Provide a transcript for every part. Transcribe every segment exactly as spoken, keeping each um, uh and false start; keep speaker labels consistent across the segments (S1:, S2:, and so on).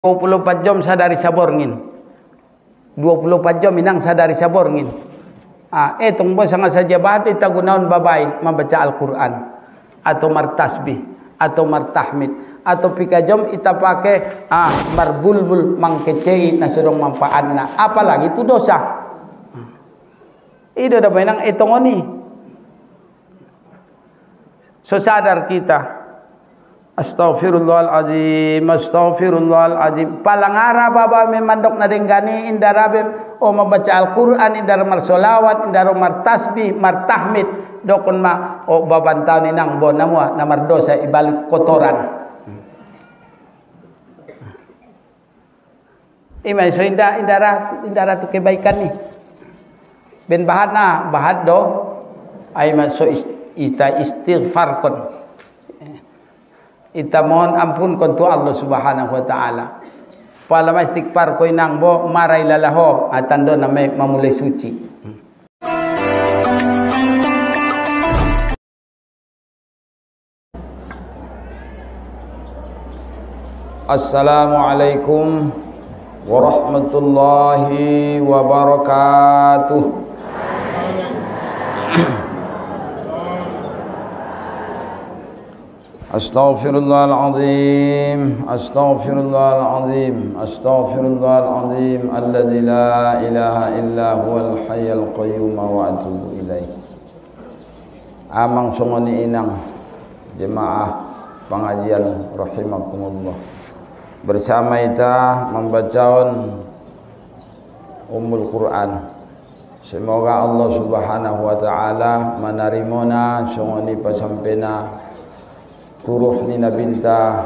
S1: dua puluh empat jam sadari saborngin. dua puluh empat jam minang sadari saborngin. Ah, eh tunggu sangat saja bahat kita gunakan babai membaca Al-Quran atau martasbih atau martahmid atau pika jam kita pakai ah marbulbul mangkecei nasurong manfaatna. Apalagi itu dosa. Itu ada benang etongoni. So sadar kita. Astaghfirullahaladzim, astaghfirullahaladzim. Palangara baba memandok nadenggani indarabem o membaca Al-Quran, indar marsolawat, indar martasbih, martahmid. Dokon ma o babantau ni nang bon namua namar dosa ibalik kotoran. Imai so indah indara indara tu kebaikan ni. Ben bahat na bahat do ai ma so ista istighfar kon. Ita mohon ampun kontu Allah Subhanahu wa taala. Pala ma istighfar ko inang bo maray lalaho atando na may mamulay suci. Assalamualaikum warahmatullahi wabarakatuh. Astaghfirullahaladzim, astaghfirullahaladzim, astaghfirullahaladzim, alladzi la ilaha illa huwal hayyul qayyum wa atubu ilaih. Amang sungoni inang jemaah pengajian rahimakumullah. Bersama kita membacakan Ummul Quran. Semoga Allah Subhanahu wa taala menarimona sungoni pasampena turuh ni nabinta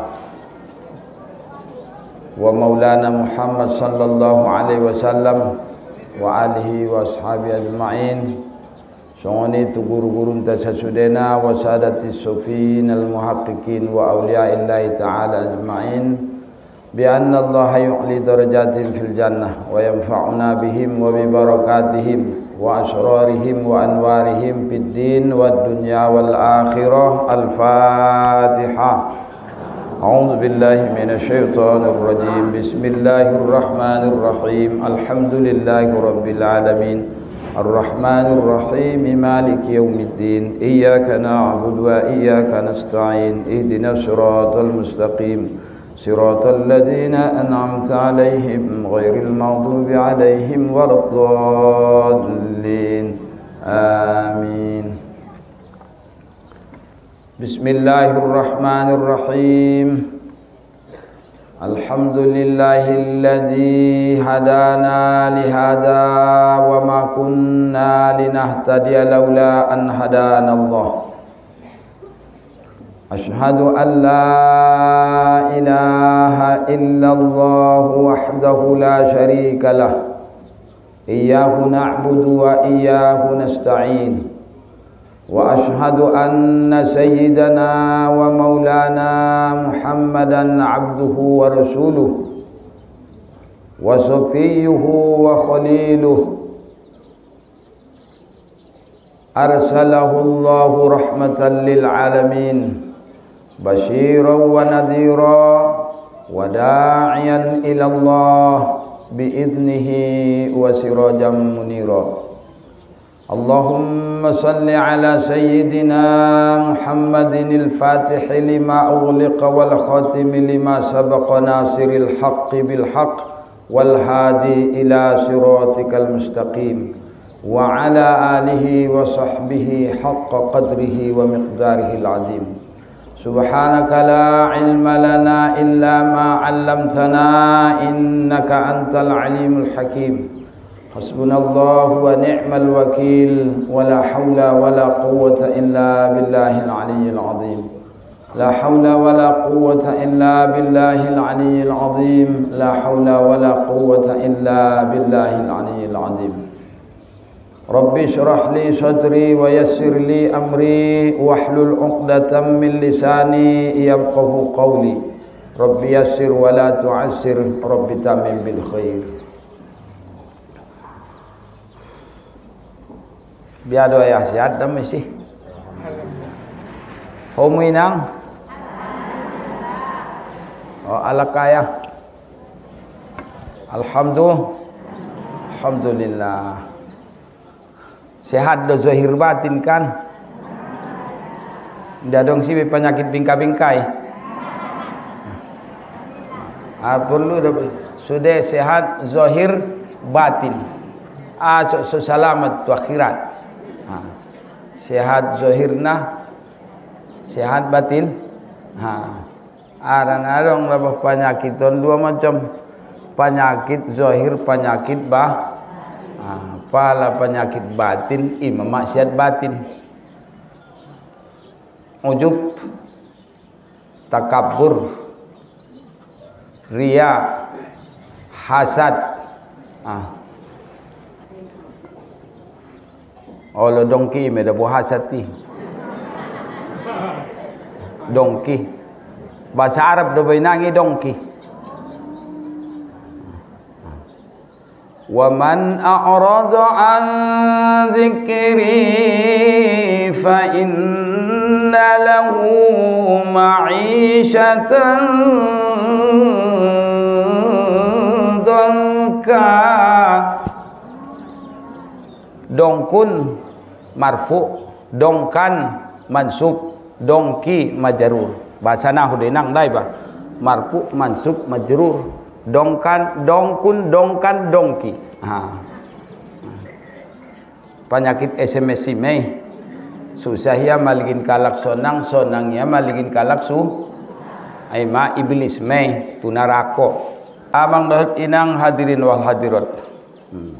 S1: wa maulana Muhammad sallallahu alaihi wasallam wa alihi wa ashabi ajma'in songoni tu guru-guru ta sasudena wa sadati sufin al muhaqqiqin wa awliyaillahi ta'ala ajma'in bi anna Allah yu'li darajatin fil jannah wa yanfa'una bihim wa bi barakatihim wa asrarihim wa anwarihim fid din wad dunya wal akhirah. Al-Fatihah. A'udzu billahi minasy syaithanir rajim. Bismillahir rahmanir rahim. Alhamdulillahi rabbil alamin. Ar-Rahmanir Rahim. Maliki yaumiddin. Iyyaka na'budu wa iyyaka nasta'in. Ihdinas siratal mustaqim. Siratal ladzina an'amta 'alaihim ghairil maghdubi 'alaihim waladdallin. Amin. Bismillahirrahmanirrahim. Alhamdulillahilladzi hadana lihada wa ma kunna linahtadiya laula an hadanallah. Ashhadu an la ilaha illallah wahdahu la syarika lah. Iyyahu na'budu wa iyyahu nasta'in. Wa ashhadu anna sayyidana wa maulana Muhammadan abduhu wa rasuluh wa safiyyuhu wa khaliluh. Arsalahu Allahu rahmatan lil alamin. Basyiran wa nadhira wa da'iyan ila Allah bi'idnihi wa sirajan munira. Allahumma salli ala sayyidina Muhammadin al-fatih lima ughliqa wal khatim lima sabaqa nasiril haqqi bil haqq wal hadi ila siratikal mustaqim wa ala alihi wa sahbihi haqqa qadrihi wa miqdarihi al-azim. Subhanaka la ilma lana illa ma 'allamtana innaka antal alimul hakim. Hasbunallahu wa ni'mal wakil wa la hawla wa la quwwata illa billahil aliyyil azim. La hawla wa la quwwata illa billahil aliyyil azim. La hawla wa la quwwata illa billahil aliyyil azim. Rabbi syrah li sadri wa yassir li amri wahlul 'uqdatam min lisani yafqahu qawli. Rabbi yassir wa la tu'assir, Rabbi tamim bil khair. Biar doa ya sihat dan mesti. Hominang. Oh ala kaya. Alhamdulillah. Alhamdulillah. Sehat do zahir batin kan? Ndak dong sih penyakit bingkai-bingkai. Ah perlu sudah sehat zahir batin. Ah so selamat tu akhirat. Ha. Sehat zahirna, sehat batin. Ha. Arang-arang rabah penyakit ton dua macam. Penyakit zahir, penyakit bah. Ha. Pala penyakit batin, imam maksiat batin. Ujub, takabur, riya, hasad. Ah. Olo dongki me da bu hasad ti. Dongki. Bahasa Arab do bainangi dongki. Wa man a'rada an dzikri fa inna lahu ma'ishatan dhanka. Dongkun marfu, dongkan mansub, dongki majrur. Bahasa nahwu denang dai ba. Marfu, mansub, majrur. Dongkan, dongkun, dongkan, dongki. Ha. Penyakit S M S mei. Susah ya maligin kalak sonang, sonang ya maligin kalak su. Ai ma iblis mei punarako. Abang dahat inang hadirin wal hadirat. Hmm.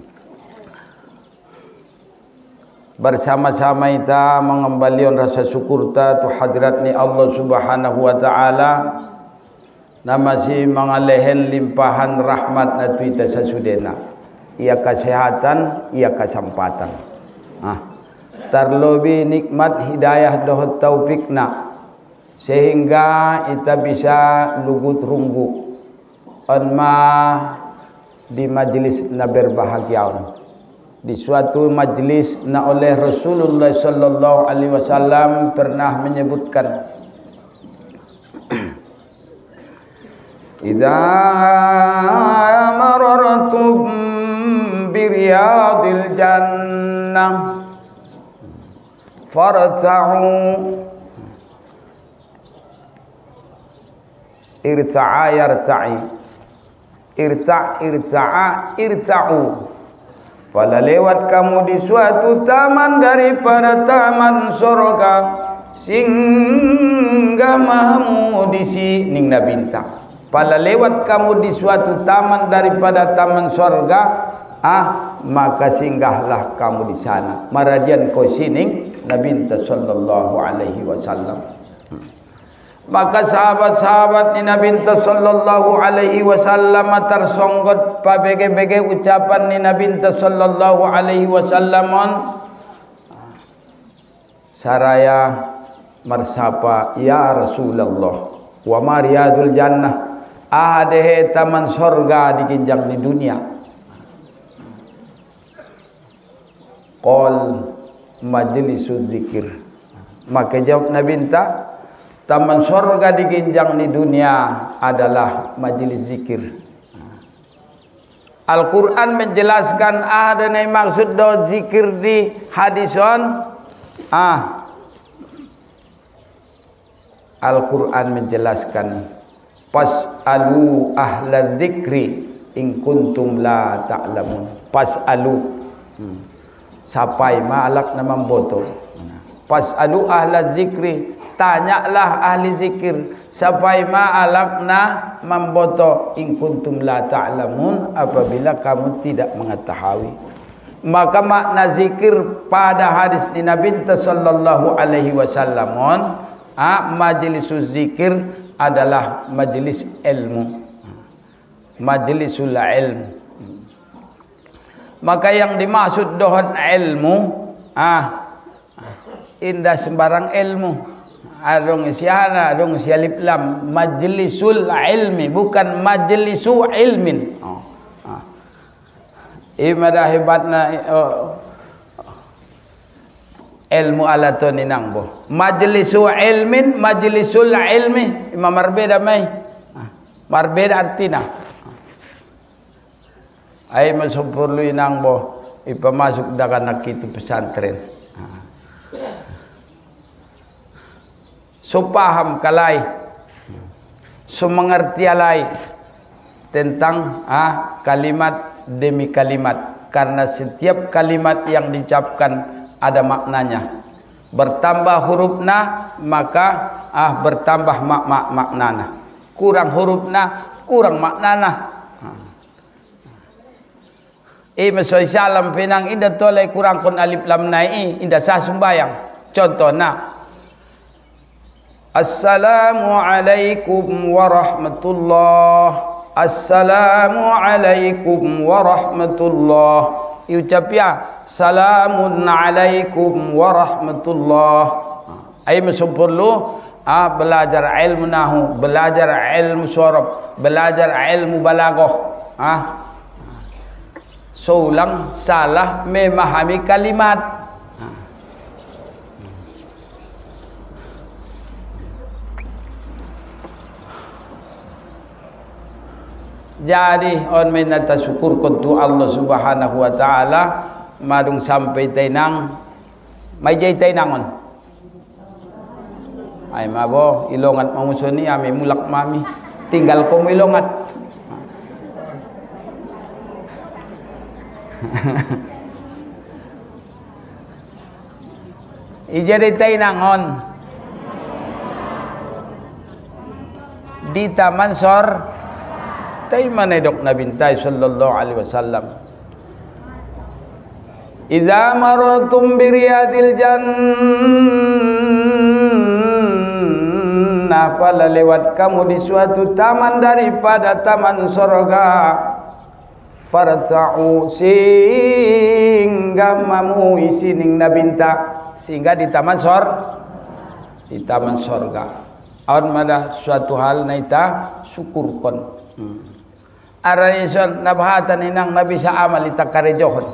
S1: Bersama-sama kita mengembalikan rasa syukur ta tu hadirat ni Allah Subhanahu wa taala. Nama si mengalehen limpahan rahmat na tuita sasudena. Ia kesehatan, ia kesempatan. Ah. Terlebih nikmat hidayah dohot taufikna sehingga kita bisa lugut runggu onma di majlis na berbahagiaun. Di suatu majlis na oleh Rasulullah sallallahu alaihi wasallam pernah menyebutkan idza marartum bi riyadil jannah farta'u irta'a yarta'i irta' irta'a irta'u. Pada lewat kamu di suatu taman daripada taman surga singgah mahamu di sini bintang. Pada lewat kamu di suatu taman daripada taman surga, ah maka singgahlah kamu di sana. Maradian kau sining Nabi sallallahu alaihi wasallam. Maka sahabat-sahabat ni Nabi sallallahu alaihi wasallam tersonggot pabege-bege ucapan ni Nabi sallallahu alaihi wasallam saraya marsapa ya Rasulullah wa mariyadul jannah ahadehe taman surga di ginjang di dunia. Qol majlisul zikir. Maka jawab Nabi taman surga di ginjang di dunia adalah majelis zikir. Al-Quran menjelaskan ada yang maksud do zikir di hadison. Ah, Al-Quran menjelaskan pas'alu ahla dzikri in kuntum la ta'lamun. Pas'alu hmm. Sapai ma'alak nama boto. Pas'alu ahla dzikri, tanyalah ahli zikir sampai ma'alakna mamboto in kuntum la ta'lamun, apabila kamu tidak mengetahui. Maka makna zikir pada hadis di Nabi sallallahu alaihi wasallam, ah majlisul zikir adalah majlis ilmu, majlisul ilmu. Maka yang dimaksud dohon ilmu, ah indah sembarang ilmu. Adong siana, adong sialip lam, majlisul ilmi, bukan majlisu ilmin. Oh. Ah. Imadah hebatna oh. Ilmu alaton inang boh. Majlisu ilmin, majlisul ilmi, imam marbeda mai. Ah. Marbeda artina. Ay masupurlo inang bo ipamasok da kanak itu pesantren. So paham kalay, so mengerti alay tentang ah, kalimat demi kalimat, karena setiap kalimat yang diucapkan ada maknanya. Bertambah hurufna maka ah bertambah mak mak maknana. Kurang hurufna kurang maknana. Eh masoi salam pinang indah tolai kurang kon alif lam nai indah sah sumbayang. Contohna Assalamualaikum warahmatullah. Assalamualaikum warahmatullah. Iucap ya salamun alaikum warahmatullah. Ai masupurlu ah belajar ilmu nahu, belajar ilmu sorab, belajar ilmu balaghah. Ah Soulang salah memahami kalimat. Jadi on minata syukur kuntu Allah Subhanahu wa taala madung sampai tainang may jay tainang on. Ay mabo ilongat mamusoni ami mulak mami tinggal ko ilongat. Ijari tainang on di Taman Sor tay manedok Nabi sallallahu alaihi wasallam. Idza marartum bi riyadil jannah, fala lewat kamu di suatu taman daripada taman surga, farta'u sehingga mamu isining nabinta, sehingga di taman sor di taman surga. Awan mada suatu hal naita syukurkon. Hmm. Arayson nabahatan inang nabi sa amal itakarejohon.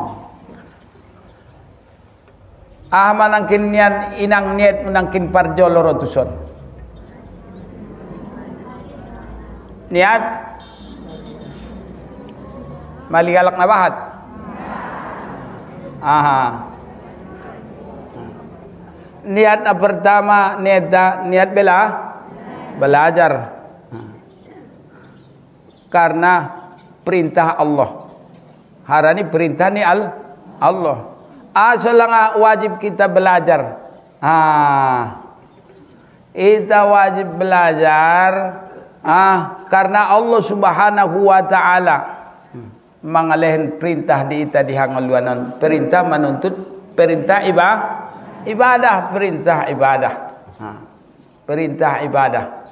S1: Ah manangkin nian inang niat menangkin parjo lorotuson. Niat maligalak nabahat. Aha. Niat na pertama niat niat bela belajar. Karena perintah Allah. Harani perintah ni al Allah. Asalnya wajib kita belajar. Ah, kita wajib belajar. Ah, karena Allah Subhanahu wa taala mangalehin perintah di ita di hangaluanan. Perintah menuntut perintah ibadah, ibadah perintah ibadah. Ah, perintah ibadah.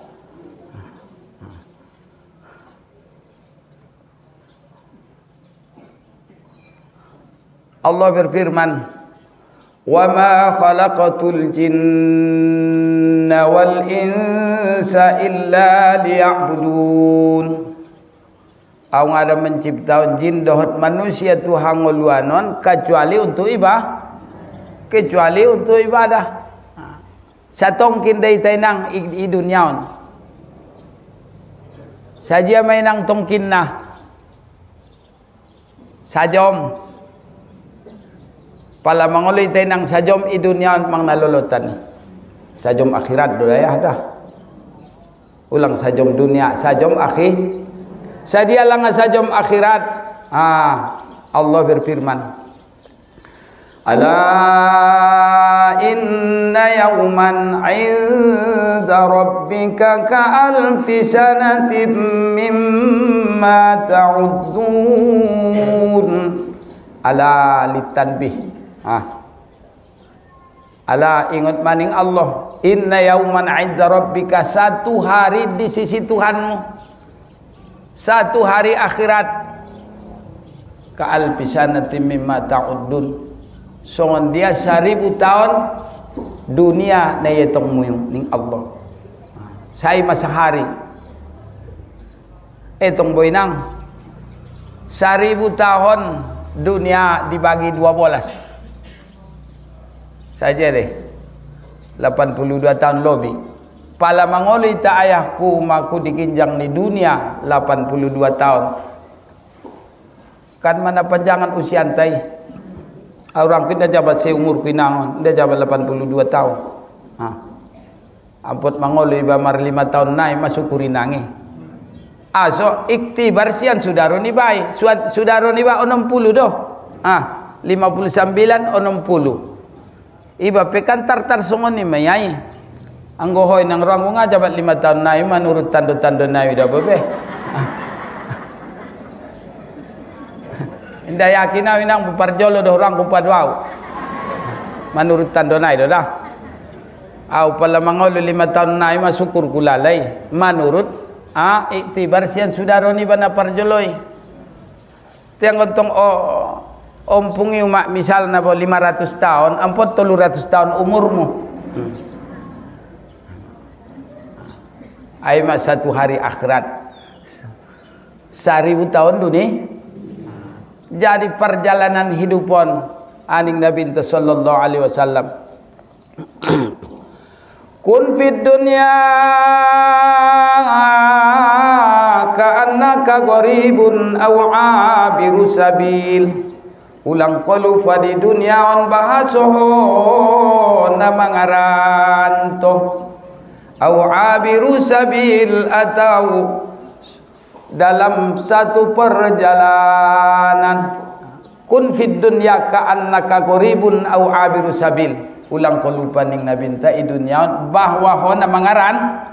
S1: Allah berfirman, "Wa ma khalaqatul jinna wal insa illa liya'budun." Ang ada mencipta jin dohot manusia Tuhan nguluanon kecuali untuk ibadah, kecuali untuk ibadah. Satongkin day tainang i dunyaon. Saja mainang tongkin na. Sajom pala manguloy tayo ng sajom idunyan mang nalulutan. Sajom akhirat dulaya dah. Ulang sajom dunia, sajom akhir. Sadia lang sajom akhirat. Ah, Allah berfirman. Ala inna yawman 'inda rabbika ka alfi sanatin mimma ta'uddun. Ala litanbih. Ah. Ala ingat maning Allah, inna yauman 'inda rabbika, satu hari di sisi Tuhanmu, satu hari akhirat, ka alfi sanatin mimma ta'uddun, songon dia seribu tahun dunia na yetong muyong ning Allah. Say masahari etong boynang seribu tahun dunia dibagi dua belas saja deh, delapan puluh dua tahun lebih. Pala mangoli ta ayahku maku dikinjang di dunia delapan puluh dua tahun. Kan mana panjangan usia antai. Orang kita jabat seumur pinangon, dia jabat delapan puluh dua tahun. Ha. Amput mangolo iba mar lima tahun naik masuk kurinangi. Ah so iktibar sian sudaro ni bai. Sudaro ni ba enam puluh doh. Ah lima puluh sembilan enam puluh. Iba pekan tartar songon ni mayai. Anggohoy nang rango nga jabat lima tahun naik menurut tando-tando naik dah bebe. Indah yakin na winang buparjolo doh orang kumpadwau. Menurut tando naik dah dah. Au pala mangolo lima tahun naik mah syukur kulalai. Menurut ah iktibar sian sudaro ni bana parjoloi. Tiang gontong oh ompungi umak misal na bo lima ratus tahun, ampun tiga ratus tahun umurmu. Hmm. Ai mah satu hari akhirat. Seribu tahun dunia. Jadi perjalanan hidupon aning Nabi sallallahu alaihi wasallam. Kun fid dunya ka'annaka gharibun aw 'abiru sabil. Ulang qalu di dunia on bahasoho namangaranto aw 'abiru sabil atau dalam satu perjalanan. Kun fid dunya ka'annaka gharibun aw 'abiru sabil. Ulang kalupan ning Nabi ta i dunya bahwa hona mangaran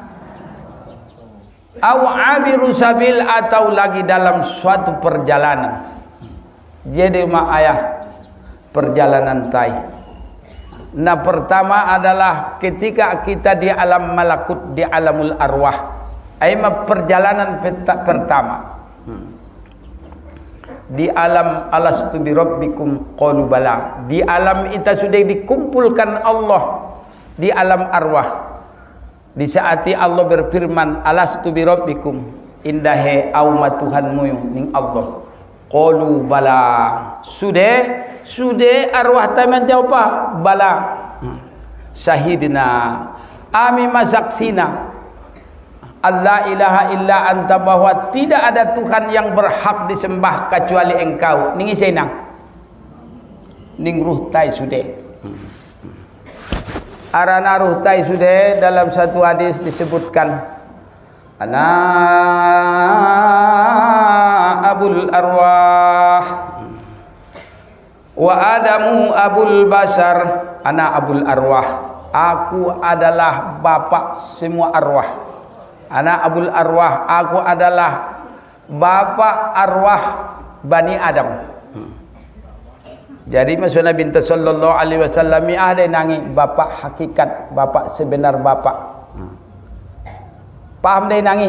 S1: aw 'abiru sabil atau lagi dalam suatu perjalanan. Jadi mak ayah perjalanan tai. Nah pertama adalah ketika kita di alam malakut, di alamul arwah. Aima perjalanan pertama. Hmm. Di alam alastu bi rabbikum qalu bala. Di alam itu sudah dikumpulkan Allah di alam arwah. Di saat Allah berfirman alastu bi rabbikum indahe auma Tuhanmu ning Allah. Qalu bala. Sudah sudah arwah taman jawab bala. Hmm. Syahidna ami masaksina Allah ilaha illa anta bahwa tidak ada Tuhan yang berhak disembah kecuali engkau. Ning isenang. Ning ruh tai sude. Arana ruh tai sude dalam satu hadis disebutkan ana abul arwah wa adamu abul basar. Ana abul arwah. Aku adalah bapak semua arwah. Ana abul arwah, aku adalah bapak arwah Bani Adam. Hmm. Jadi maksud Nabi sallallahu alaihi wasallam ada nangi bapak hakikat, bapak sebenar bapak. Hmm. Paham deh nangi?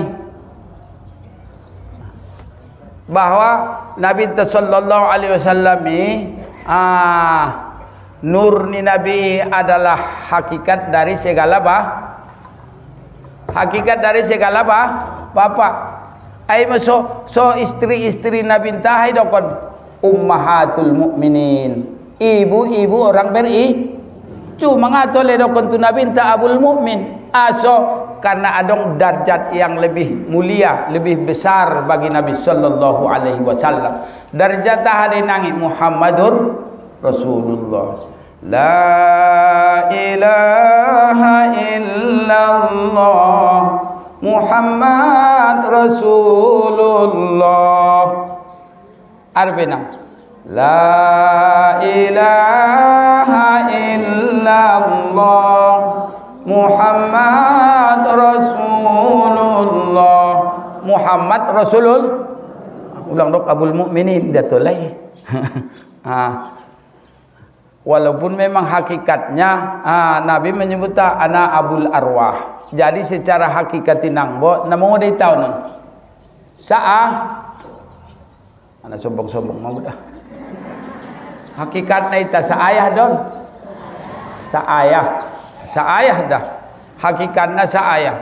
S1: Bahwa Nabi sallallahu alaihi wasallam ah nur ni Nabi adalah hakikat dari segala bah hakikat dari segala apa? Bapak. Ai so so istri-istri Nabi tahai dokon ummahatul mukminin. Ibu-ibu orang beri. Cuma ngatole dokon tu Nabi ta abul mukmin. Aso karena adong darjat yang lebih mulia, lebih besar bagi Nabi sallallahu alaihi wasallam. Darjat tahade nangi Muhammadur Rasulullah. La ilaha illallah Muhammad Rasulullah. Arbena. La ilaha illallah Muhammad Rasulullah. Muhammad Rasulul. Ulang dok abul mukminin datulai. Ah. Walaupun memang hakikatnya ah, Nabi menyebut ana abul arwah. Jadi secara hakikat tinangbo namo day tahu nang. Saa ana sombong-sombong mau dah. Hakikatnya itu saayah don. Saayah. Saayah dah. Hakikatnya saayah.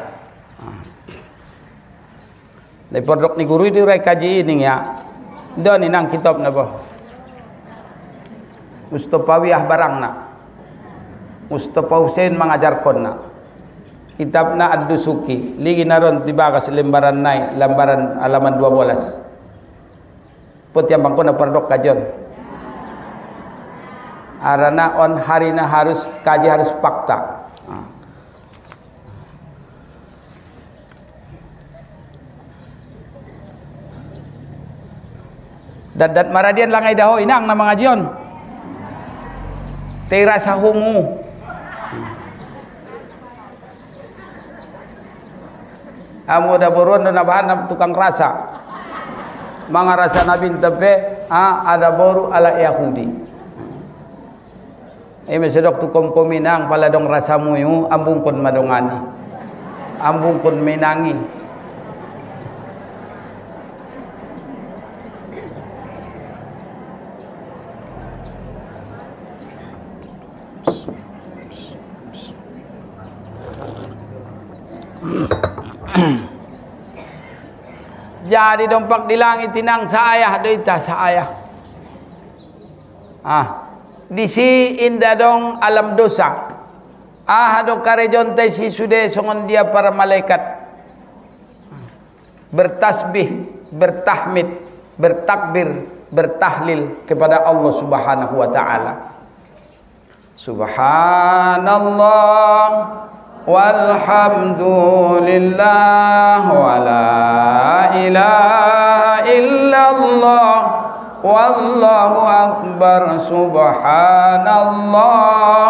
S1: Dari pondok ni guru di rai kaji ini ya. Don ni nang kitab napa? Mustafawiyah barang nak. Mustafa Hussein mengajarkan nak. Kitab na Ad-Dusuki. Ligi naron tiba kas lembaran naik, lembaran halaman dua belas. Put yang bangko na perdok kajon. Arana on harina harus kaji harus fakta. Dadat maradian langai daho inang na mga jion. Tira sa hungu. Amo da boron na bahan na tukang rasa. Mga rasa nabing tape, ah, ada boru ala Yahudi. Eh mesedok tukom kominang paladong rasamu yu ambung kon madongani. Ambung kon menangi. Jadi dompak di langit tinang sa ayah doita sa ayah. Ah, di si inda dong alam dosa. Ah, do karejon tay si sude songon dia para malaikat. Bertasbih, bertahmid, bertakbir, bertahlil kepada Allah Subhanahu wa taala. Subhanallah walhamdulillah wala ilaha illallah wallahu akbar. Subhanallah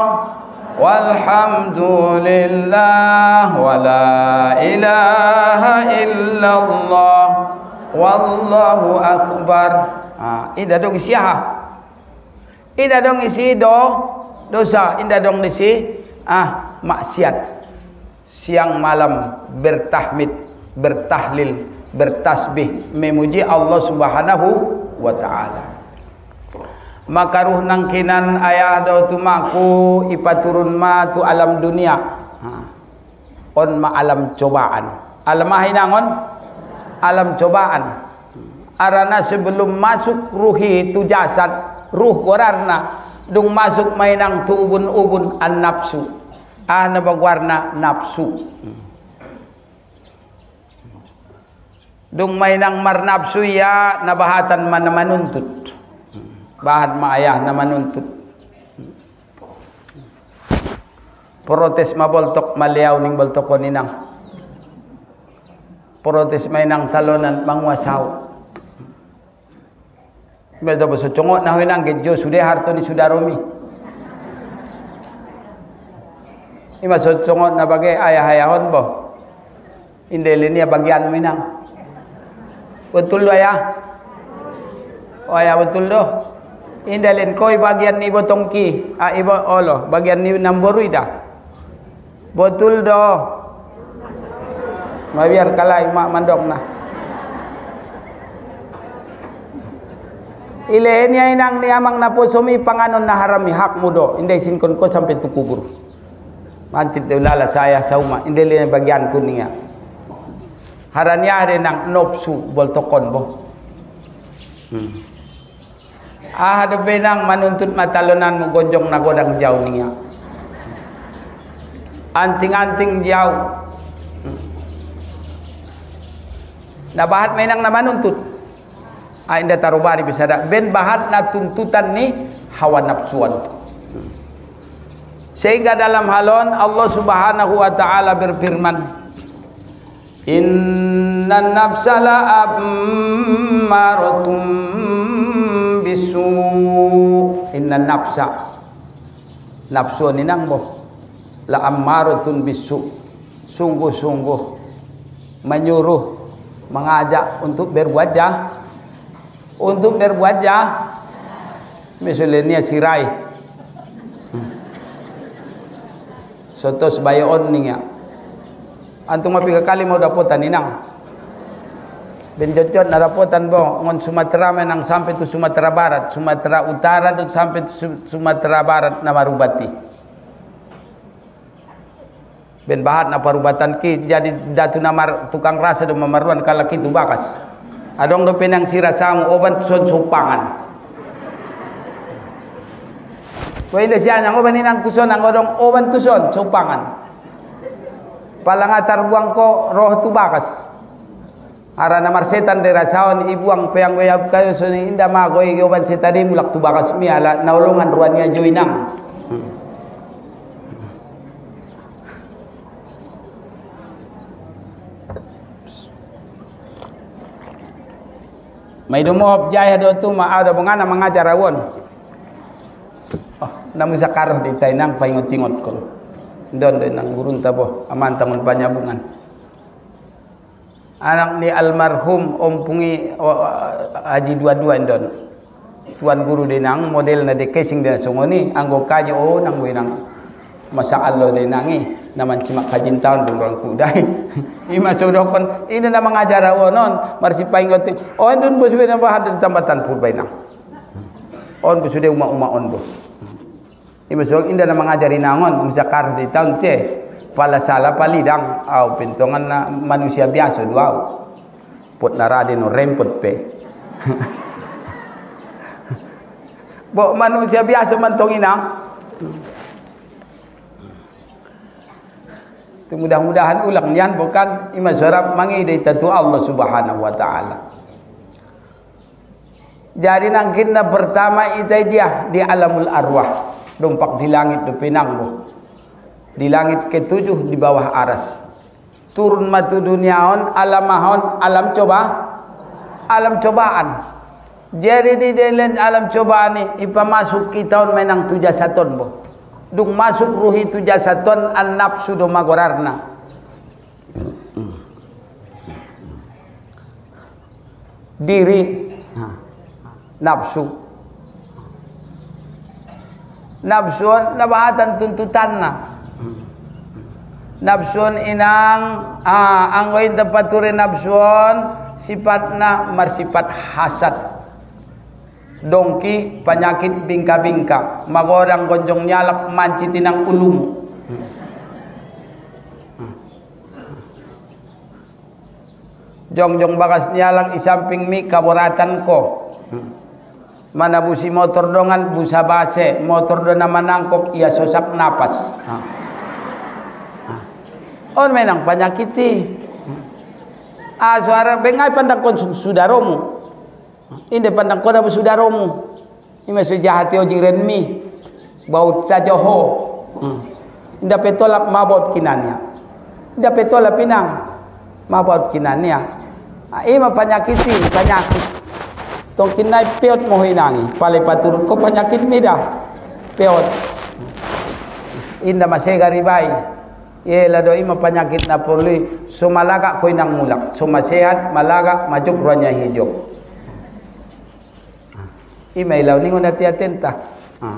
S1: walhamdulillah wala ilaha illallah wallahu akbar. Ah, ida dong isi ha. Ida dong isi do dosa, inda dong isi ah maksiat. Siang malam bertahmid, bertahlil, bertasbih, memuji Allah Subhanahu wa taala. Maka ruh nang kinan ayah daw tumaku ipaturun ma tu alam dunia. Ha. On ma alam cobaan. Alam mahinangon alam cobaan. Arana sebelum masuk ruhi tu jasad, ruh warna dung masuk mainang tu ubun-ubun an nafsu. Ah nabagwarna nafsu. Dung mainang mar nafsu ya nabahatan man manuntut. Bahad maayah na manuntut. Protes maboltok maliaw ning boltokon ninang. Protes mainang talonan mangwasaw. Bedo boso congot na hinang gedjo sude harto ni sudaromi. Ima so congot na bagay ayah-ayahon bo. Indeli niya bagian mo inang. Betul do ayah? O ayah betul do? Indalin ko bagian ni botongki, ah ibo olo, bagian ni namboru ida. Betul do. Mabiar kalai mak mandok na. Ile niya inang ni amang naposomi panganon na harami hak mudo. Inday sinkon ko sampai tu kubur. Mantit ulala saya sauma. Inday liya bagian ko niya. Haranya ada nang nopsu boltokon bo. Hmm. Ah ada benang manuntut matalonan mo gonjong na godang jauh niya. Anting-anting jauh. Hmm. Nabahat may nang na manuntut. Ah inda tarubari bisada. Ben bahat na tuntutan ni hawa nafsuan. Hmm. Sehingga dalam halon Allah Subhanahu wa taala berfirman, Inna nafsa la ammaratum bisu. Inna nafsa nafsu ni nang bo la ammaratun bisu. Sungguh-sungguh menyuruh, mengajak untuk berbuat jahat. Untuk berbuat jahat. Misalnya sirai. Soto sebayon niya. Antung mapi kali mau dapotan inang. Benjojot na dapotan bo ngon Sumatera menang sampai tu Sumatera Barat, Sumatera Utara tu sampai tu Sumatera Barat na marubati. Ben bahat na parubatan ki jadi datu namar tukang rasa do mamaruan kala kitu bakas. Adong do penang sirasamu oban tuson supangan. Pwede siya nang oban inang tuson ang odong oban tuson supangan. Palangatar buang ko roh tu bakas. Arana marsetan de rasaon ibuang peang goyab kayo so ni inda ma goy goban setadi mulak tu bakas mi ala naulungan ruania joinang. May dumohop jaya do tu ma ada mangana mengajar awon. Oh, namu sakarah di tainang paingot-ingot ko. Don do nang gurun tabo aman tangon panyabungan. Anak ni almarhum Om Pungi oh, Haji dua-dua don. Tuan guru dinang model na de casing de sungoni anggo kajo oh nang winang. Masa Allah dinangi naman cimak kajin tahun dong kudai. Ima sodokon ini na mengajar awonon marsi paingot. Oh dun bos bena bahad tambatan purbainang. On bos de uma-uma on bo. Ima sodok inda na mengajari nangon musakar di tahun ce. Pala salah palidang au pintongan na manusia biasa dua. Pot narade no rempot pe. Bo manusia biasa mantong inang. Mudah-mudahan ulang nian bukan ima sarap mangi dari tatu Allah Subhanahu wa taala. Jadi nang kinna pertama itu dia di alamul arwah, dompak di langit do pinang bo. Di langit ketujuh di bawah aras. Turun matu duniaon alam mahon alam coba alam cobaan. Jadi di dalam alam cobaan ni ipa masuk kita menang tujuh saton bo. Dung masuk ruhi tu jasaton an nafsu do magorarna. Diri nafsu. Nafsun nabahatan tuntutanna. Nafsun inang ah anggoin tepature nafsun sifatna marsifat hasad. Dongki penyakit bingka-bingka magorang gonjong nyalak manci tinang ulumu. Jongjong bagas nyalak isamping mi kaboratan ko. Mana busi motor dongan busa base motor dona manangkok ia sosak napas. On menang penyakiti. Ah suara bengai pandang konsum sudaromu. Inde pandang koda besudaramu. Ima sejahati ojing renmi. Baut sajoho. Inda petolak mabot kinania. Inda petolak pinang mabot kinania. Ima penyakiti penyakit. Tong kinai peot mohinangi. Pale paturut ko penyakit mida. Peot. Inda masih garibai. Ye lado ima penyakit na poli. Sumalaga ko inang mulak. Suma sehat malaga majuk ruanya hijau. Imailaw ningon nati atenta. Ah.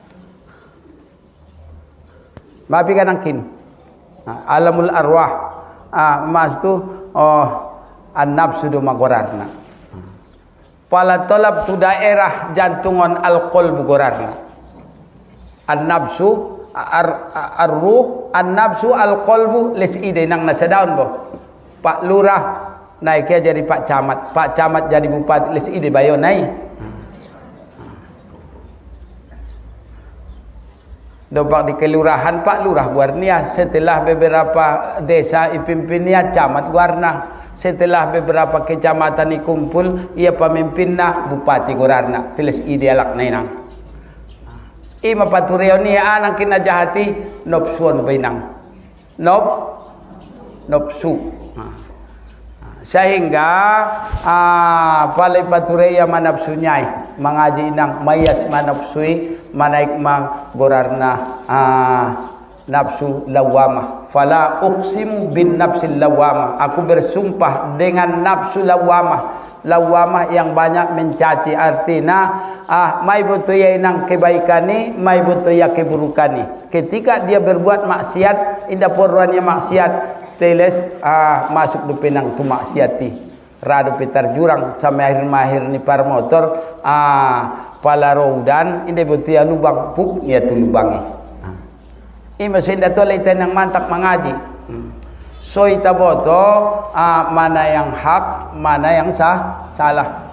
S1: Mapi ka nangkin. Ah, alamul arwah. Ah, mas tu oh an-nafsu do magorarna. Pala tolab tu daerah jantungon al-qalbu gorarna. An-nafsu ar-ruh an-nafsu al-qalbu les ide nang nasa daun bo. Pak lurah naiknya jadi pak camat, pak camat jadi bupati les ide bayo nai. Dobak di kelurahan Pak Lurah Guarnia, setelah beberapa desa ipimpinnya camat Guarna, setelah beberapa kecamatan dikumpul ia pemimpinna bupati Guarna, tilis idealak nainang. Ima patureo ni anang kinajahati nopsuon bainang. Nop nopsu. Sehingga ah, palay patureya manapsunyay mengaji inang mayas manapsui manaik mang gorarna ah, nafsu lawamah. Fala uqsimu bin nafsil lawamah. Aku bersumpah dengan nafsu lawamah. Lawamah yang banyak mencaci, artinya ah, mai butuh ya inang kebaikani, mai butuh ya keburukani. Ketika dia berbuat maksiat, indah porwannya maksiat, teles ah, masuk di penang tu maksiati. Rado petar jurang sampai akhir mahir ni par motor ah, pala roudan indah butuh ya lubang puk ya tu lubangi. Ah. Ima senda tu laitan yang mantap mengaji. Hmm. So itaboto ah, mana yang hak, mana yang sah, salah.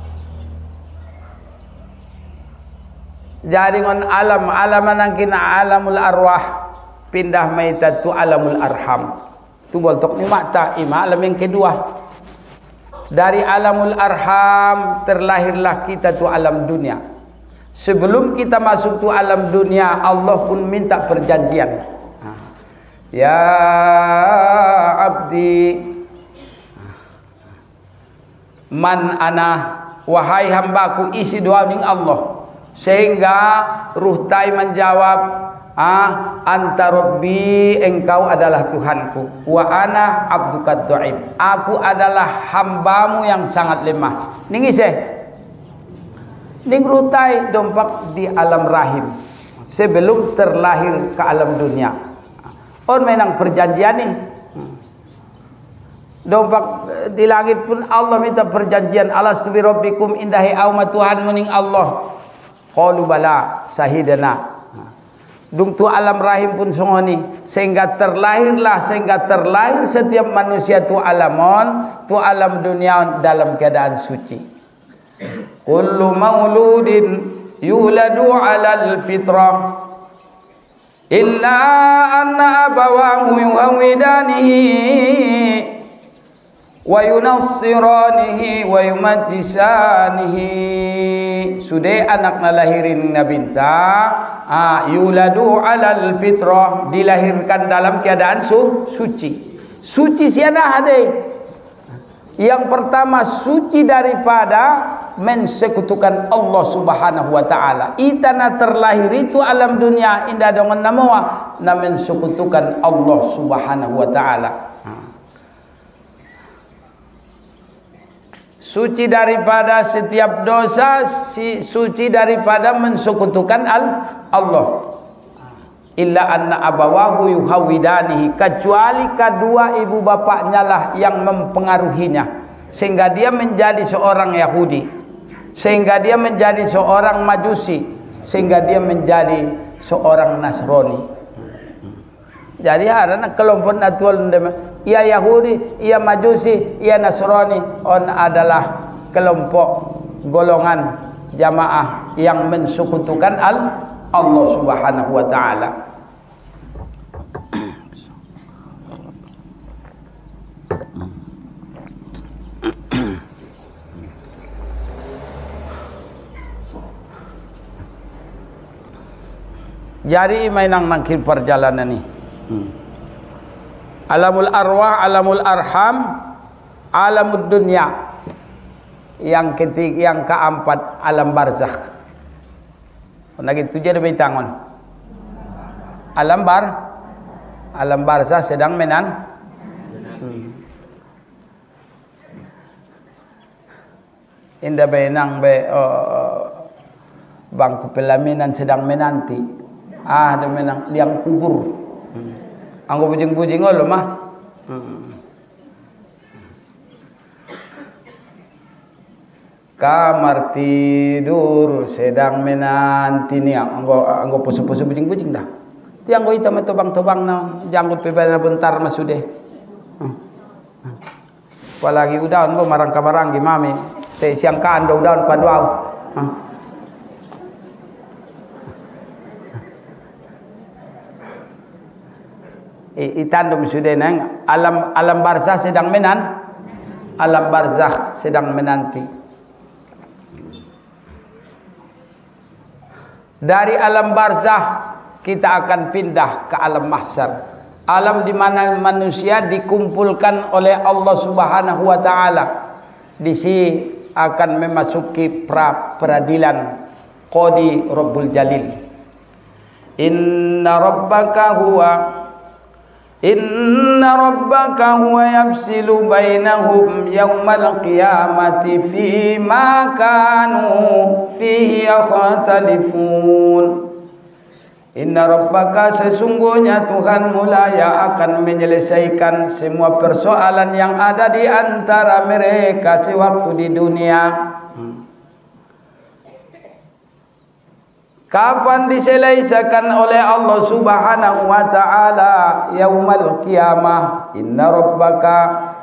S1: Jadi ngon alam alaman ang kina alamul arwah pindah maitat tu alamul arham. Tu boltok ni mata ima alam yang kedua. Dari alamul arham terlahirlah kita tu alam dunia. Sebelum kita masuk tu alam dunia, Allah pun minta perjanjian. Ya abdi, man ana, wahai hambaku, isi doa ning Allah. Sehingga ruh tai menjawab, ah, anta rabbi, engkau adalah Tuhanku, wa ana abduka dhaif, aku adalah hambamu yang sangat lemah. Ning isih ning rutai dompak di alam rahim sebelum terlahir ke alam dunia. On menang perjanjian nih dompak di langit pun Allah minta perjanjian, alastu bi rabbikum, indahi auma Tuhan muning Allah. Qalu bala sahidana. Dung tu alam rahim pun songoni, sehingga terlahirlah, sehingga terlahir setiap manusia tu alamon, tu alam dunia dalam keadaan suci. Kullu mauludin yuladu alal fitrah illa anna abawahu yuhawidanihi wa yunassiranihi wa yumajjisanihi. Sudah anak lahirin nabinta, ah, yuladu alal fitrah, dilahirkan dalam keadaan su, suci. Suci siapa ada? Yang pertama, suci daripada mensekutukan Allah Subhanahu wa taala. Itana terlahir itu alam dunia indah dengan nama na mensekutukan Allah Subhanahu wa taala. Suci daripada setiap dosa, si, suci daripada mensekutukan al Allah. Illa anna abawahu yuhawidanihi, kecuali kedua ibu bapaknya lah yang mempengaruhinya sehingga dia menjadi seorang Yahudi, sehingga dia menjadi seorang Majusi, sehingga dia menjadi seorang Nasrani. Jadi ada kelompok natural, ia Yahudi, ia Majusi, ia Nasrani, on adalah kelompok golongan jamaah yang mensekutukan al Allah Subhanahu wa taala. Jadi mainang nangkin perjalanan ni. Hmm. Alamul arwah, alamul arham, alamud dunya. Yang ketiga, yang keempat, alam barzakh. Lagi tujuh ada tangan. Alam bar, alam barzakh sedang menan. Hmm. Indah benang be uh, bangku pelaminan sedang menanti. Ah, ada menang liang kubur. Hmm. Anggo bujing-bujing lo mah. Hmm. Kamar tidur sedang menanti ni anggo anggo pusu-pusu bujing-bujing dah. Ti anggo hitam tobang-tobang na janggut pebana bentar mas sudah. Hmm. Apalagi udahan go marang kamarang mami. Te siang kando udahan paduau. Hmm. Itandum sudah nang alam alam barzakh sedang menan, alam barzakh sedang menanti. Dari alam barzakh kita akan pindah ke alam mahsyar, alam di mana manusia dikumpulkan oleh Allah Subhanahu wa taala. Di sini akan memasuki pra peradilan Qadi Rabbul Jalil. Inna rabbaka huwa Inna rabbaka huwa yafsilu bainahum yawmal qiyamati fima kanu fihi yakhtalifun. Inna rabbaka, sesungguhnya Tuhanmu lah yang akan menyelesaikan semua persoalan yang ada di antara mereka sewaktu di dunia. Kapan diselesaikan oleh Allah Subhanahu wa taala? Yaumal qiyamah. Inna rabbaka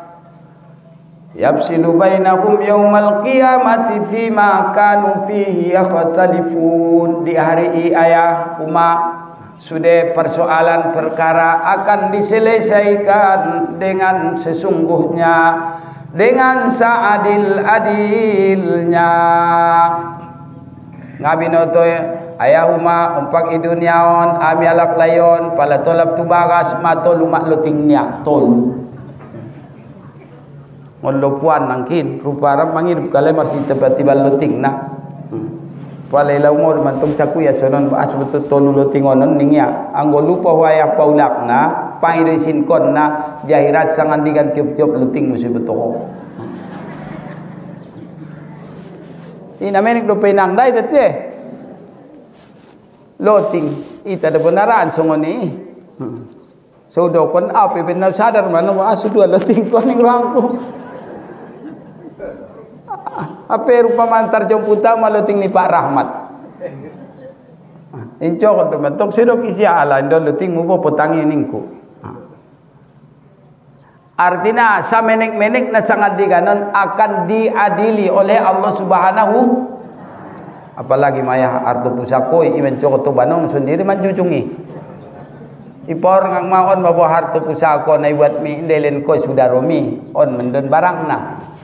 S1: yafsilu bainahum yaumal qiyamati fima kanu fihi yakhtalifun. Di hari ayah umat sudah persoalan perkara akan diselesaikan dengan sesungguhnya dengan seadil-adilnya. Ngabinoto ayahuma umpak idunyaon ami alak layon pala tolap tubagas mato lumak lutingnya tolu ngolopuan nangkin ruparam mangin kale masih tiba-tiba luting na pala ila umur mantung cakuya sonon baas betul tolu lutingonon ningya anggo lupa wayah paulak na pangido sinkon na jahirat sangandigan tiup-tiup luting mesti betul. Ini namanya do penang dai tete loting ita da benaran songoni hmm. So do kon ape ben sadar mana wa asu dua loting kon ning rangku ape rupa mantar jomputa maloting ni Pak Rahmat inco ko do mentok sedo kisia ala ndo loting mo potangi ningku. Artinya sa menek-menek na sangat diganon akan diadili oleh Allah Subhanahu. Apalagi maya arto pusakoi imen coko to banong sendiri manjujungi. Ipor ngang maon bawa harto pusako na ibuat mi indelen ko sudaromi on mendon barang na.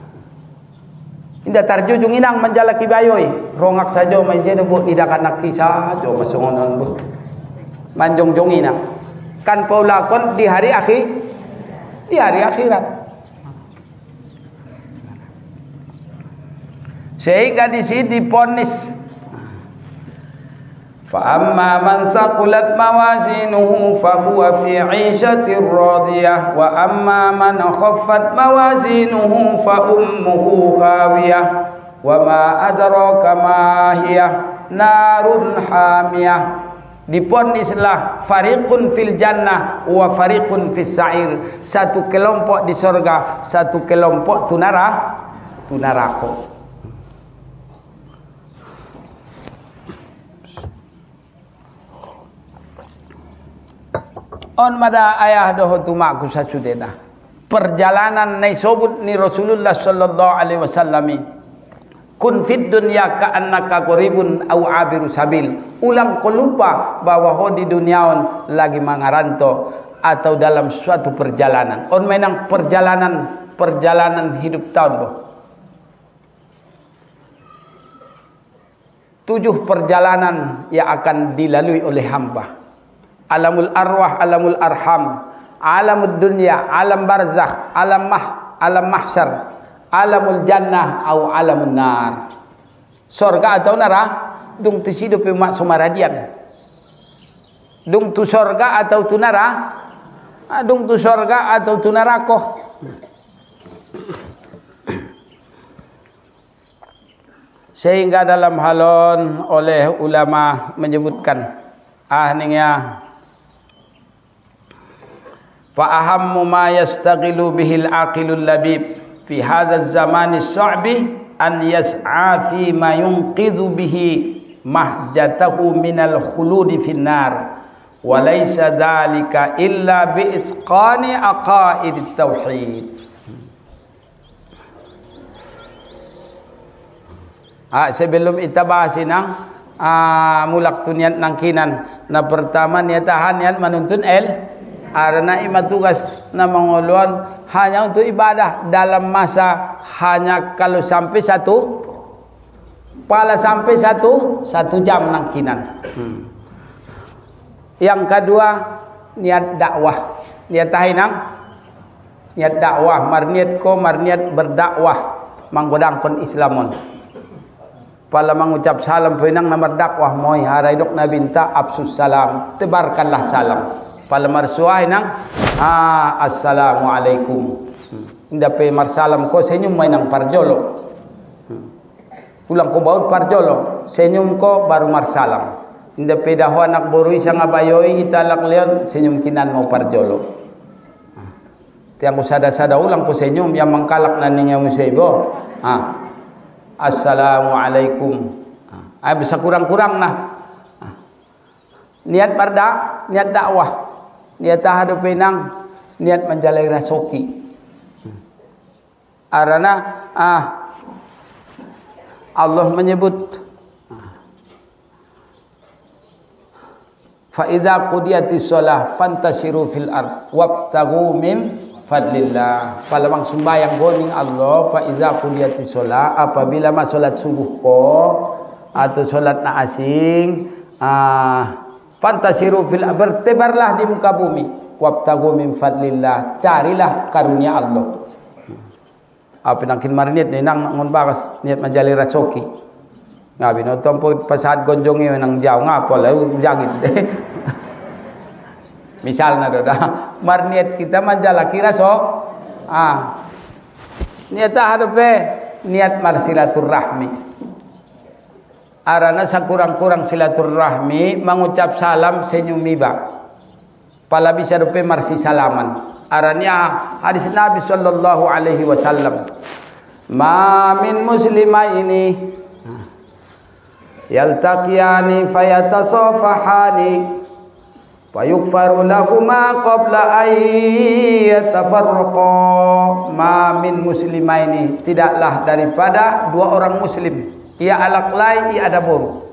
S1: Inda tarjujung inang manjalaki bayoy rongak sajo manjeno bu nidakan nakisa jo masungonon bu. Manjongjong ina. Kan paulakon di hari akhir di hari akhirat. Sehingga di sini diponis fa amma man saqulat mawazinuhu fa huwa fi 'ishatir radiyah wa amma man khaffat mawazinuhu fa ummuhu khawiyah wa ma adraka ma hiya narun hamiyah. Diponislah fariqun fil jannah wa fariqun fis sa'ir, satu kelompok di surga, satu kelompok tunara tunarako. On mada ayah doho tumaku sasudena perjalanan nai sobut ni Rasulullah sallallahu alaihi wasallam kun fid dunya ka annaka qaribun au abiru sabil. Ulang ko lupa bahwa ho di duniaon lagi mangaranto atau dalam suatu perjalanan. On menang perjalanan perjalanan hidup tahun boh. Tujuh perjalanan yang akan dilalui oleh hamba. Alamul arwah, alamul arham, alamul dunya, alam barzakh, alam mah, alam mahsyar, alamul jannah au alamun nar. Sorga atau nara dung tu sidup mak sumaradian. Dung tu sorga atau tu nara, dung tu sorga atau tu neraka. Sehingga dalam halon oleh ulama menyebutkan ahninya fa ahammu ma yastaghilu bihil aqilul labib fi hadha az-zaman as-sa'bi an yas'a fi ma yunqidhu bihi mahjatahu minal khuludi fin nar wa laysa dhalika illa bi itqani aqaid at-tauhid. Ah, sebelum kita bahas inang ah, mulak tu niat nangkinan na pertama niatahan niat menuntun el arana ima tugas na menguluan hanya untuk ibadah dalam masa hanya kalau sampai satu pala sampai satu satu jam nangkinan. Hmm. Yang kedua niat dakwah niat tahinang niat dakwah marniat ko marniat berdakwah manggodangkon Islamon. Pala mengucap salam penang nomor dakwah moi harai dok nabinta absus salam tebarkanlah salam. Pala marsuah nang ah assalamualaikum. Inda pe marsalam ko senyum mainang parjolo. Ulang ko baut parjolo senyum ko baru marsalam. Inda pe daho anak borui sang abayoi italak leon senyum kinan mau parjolo. Tiang usada-sada ulang ko senyum yang mangkalak naninya musaibo. Ah assalamualaikum. Ah bisa kurang-kurang nah. Niat barda, niat dakwah, niat tahadu penang, niat menjalai rasoki. Arana ah Allah menyebut fa idza qudiyatis shalah fantasiru fil ard wabtaghu min fadlillah. Palawang sembahyang goning Allah fa iza qudiyati shalah, apabila mas salat subuh ko atau salat na asing, ah fantasiru fil, bertebarlah di muka bumi, wabtagu min fadlillah, carilah karunia Allah. Apa nangkin marinit ni nang ngon bakas niat menjali rasoki. Ngabi no tompo pasad gonjongi nang jauh ngapo lalu jangit. Misalnya doda marniat kita menjala kira so ah niat hadape niat mar silaturahmi. Arana sakurang-kurang silaturahmi mengucap salam senyum miba. Pala bisa dope marsi salaman. Aranya hadis Nabi sallallahu alaihi wasallam, ma min muslimaini yaltaqiyani fayatasafahani fayughfaru lahuma qabla an yatafarraqa. Ma min muslimaini, tidaklah daripada dua orang muslim, ia alak lai ia ada boru.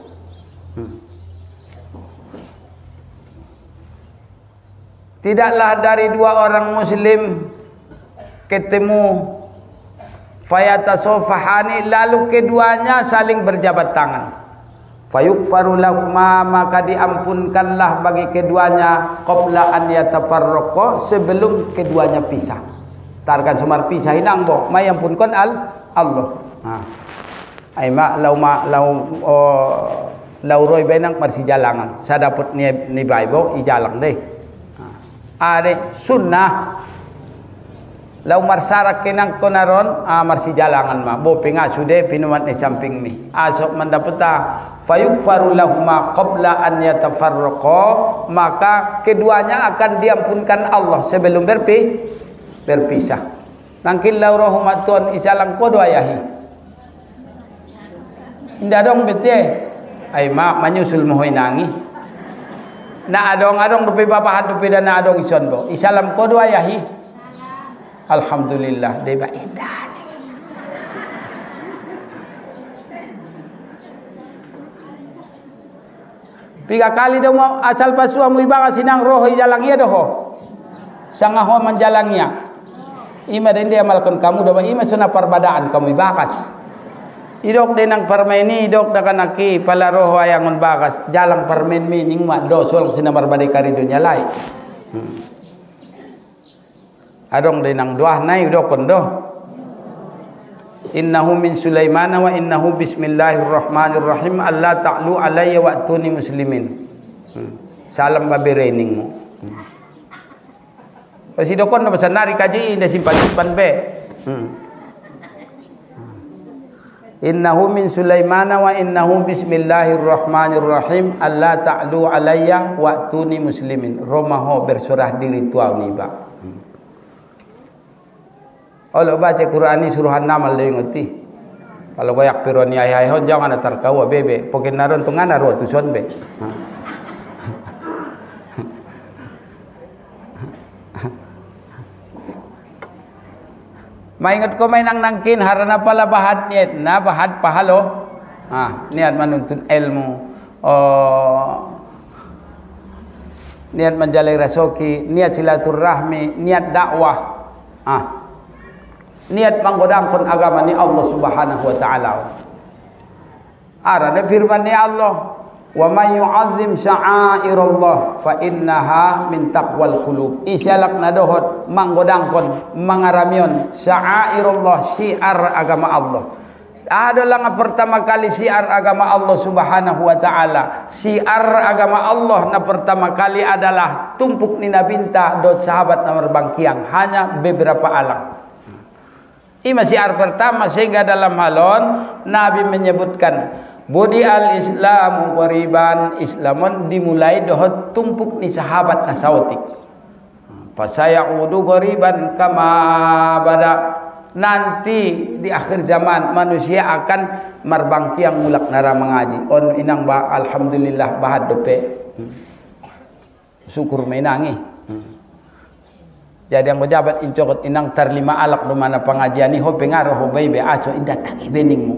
S1: Tidaklah dari dua orang muslim ketemu fayatasafahani, lalu keduanya saling berjabat tangan. Fayughfaru lahuma, maka diampunkanlah bagi keduanya qabla an yatafarraqa, sebelum keduanya pisah. Tarkan sumar pisah hinang bo, may ampunkan al Allah. Ha. Ay ma law ma law oh, law roy benang marsi jalangan. Sa dapat ni ni Bible ijalang deh. Ade sunnah lau marsarak kenang konaron ah marsi jalangan ma bo pinga sude pinumat ni samping mi asok mendapata fayughfaru lahuma qabla an yatafarraqa, maka keduanya akan diampunkan Allah sebelum berpi berpisah. Nangkin lau rahmatun isalang kodo ayahi indah dong bete ay ma manyusul mohoy nangi na adong-adong dupi bapahan dupi dan na adong ison bo isalam ko dua yahi alhamdulillah deba indah. Tiga kali daw mo asal pasua mo iba sinang roho ijalang iya doho sangaho manjalangnya ima den dia malkon kamu daw ima suna perbadaan kamu ibakas idok denang permeni idok dakanaki pala roho ayangon bakas jalang permen mi ning ma do sol sinamar badai kari dunya lai. Hmm. Adong denang doah nai do kondo. Innahu min Sulaiman wa innahu bismillahirrahmanirrahim alla ta'lu alayya wa atuni muslimin. Hmm. Salam baberening mo. Hmm. Pasi dokon na basanari kaji na simpan-simpan be. Hmm. Innahu min Sulaiman wa innahu bismillahirrahmanirrahim alla ta'lu alayya wa atuni muslimin. Romaho bersurah diri tuau ni ba. Kalau baca Quran ni suruhan namal le ngoti. Kalau koyak pironi ai ai hon jangan atar kau bebe. Pokin naron tungana ro tu son be. Maingat ko may nang nangkin harana pala bahad niat na bahad pahalo. Ah, niat menuntut ilmu. Oh, niat menjalai rasoki, niat silaturahmi, niat dakwah. Ah, niat menggodangkan agama ni Allah Subhanahu wa taala. Arane firman ni Allah, "Wa may yu'azzim sya'airallah fa innaha min taqwal qulub." Isyalak nadohot manggodangkon mangaramion sya'airallah, syiar agama Allah. Adalah yang pertama kali syiar agama Allah Subhanahu wa taala. Syiar agama Allah na pertama kali adalah tumpuk ni nabinta dot sahabat na merbangkiang hanya beberapa alang. Ima syiar pertama sehingga dalam halon Nabi menyebutkan budi al-islamu qariban, Islamon dimulai dohot tumpuk ni sahabat na sautik. Fasayaudu qariban kama bada, nanti di akhir zaman manusia akan merbangkiang mulak nara mengaji. On inang ba alhamdulillah bahad dope. Syukur menangi. Jadi yang pejabat incokot inang terlima alak do mana pengajian ni ho pengaruh ho bebe aso indah tagi beningmu.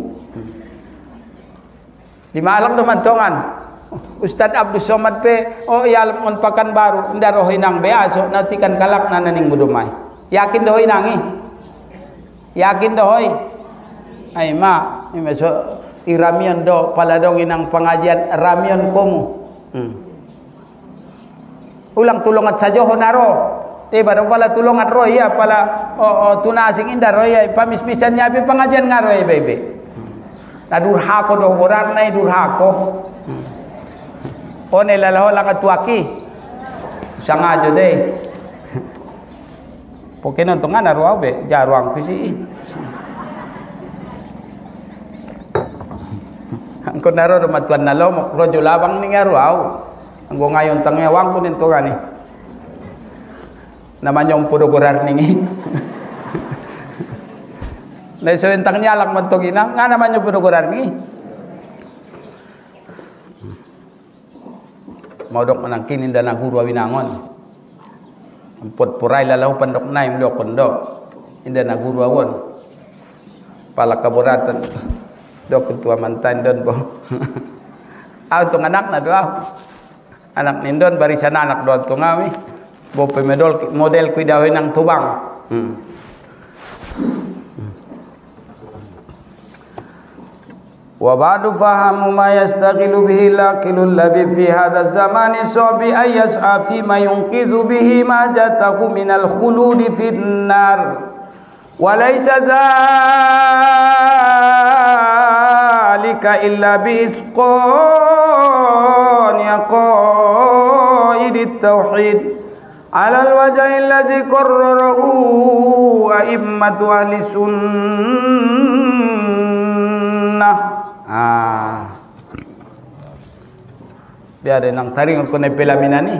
S1: Lima alak do mantongan. Ustaz Abdul Somad pe oh ya on pakan baru indah roh inang be aso nantikan kalak nananing mudumai.
S2: Yakin dohoi nangi? Yakin dohoi? Ay ma, ini so iramian do pala dong inang pengajian ramian komu. Hmm. Ulang tulungat saja honaro. Tiba dong pala tulungat roy ya pala oh, oh tuna asing indah roy ya pamismisan nyabi pengajian ngaroy bebe. Na durhako do borar na durhako. Hmm. One lalaho lang atuaki. Sangajo deh. Poke non tongan aru be jaruang pisi. Angko naro do matuan nalo mo rojo labang ning aru au. Anggo ngayon tangnya wang kunin tongan ni. Namanya umpudo gorar ningi. Lai so entang nyalak mentogina nga namanya umpudo gorar ningi. Mau dok menangkin inda na guru awinangon. Empot purai lalau pandok nai mlo kondo inda na guru awon pala kaboratan dok ketua mantan don bo au tong anak na doa anak nindon barisan anak don tong ami bo pemedol model kuidawe nang tubang hmm. Wa ba'du fahamu ma yastaghilu bihi laqilul labib fi hadha zamani sabi ay yas'a fi ma yunqidhu bihi ma jatahu minal khuludi fin nar wa laysa dhalika illa bi isqan yaqaidit tauhid ala al-wajhi alladhi qarrarahu a'immatu ahli sunnah. Ah, biar nang taring ko na pelaminani.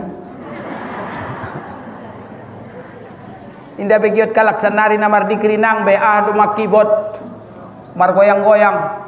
S2: Indah begiot kalak sanari na mardikri nang be ah dumakibot margoyang-goyang.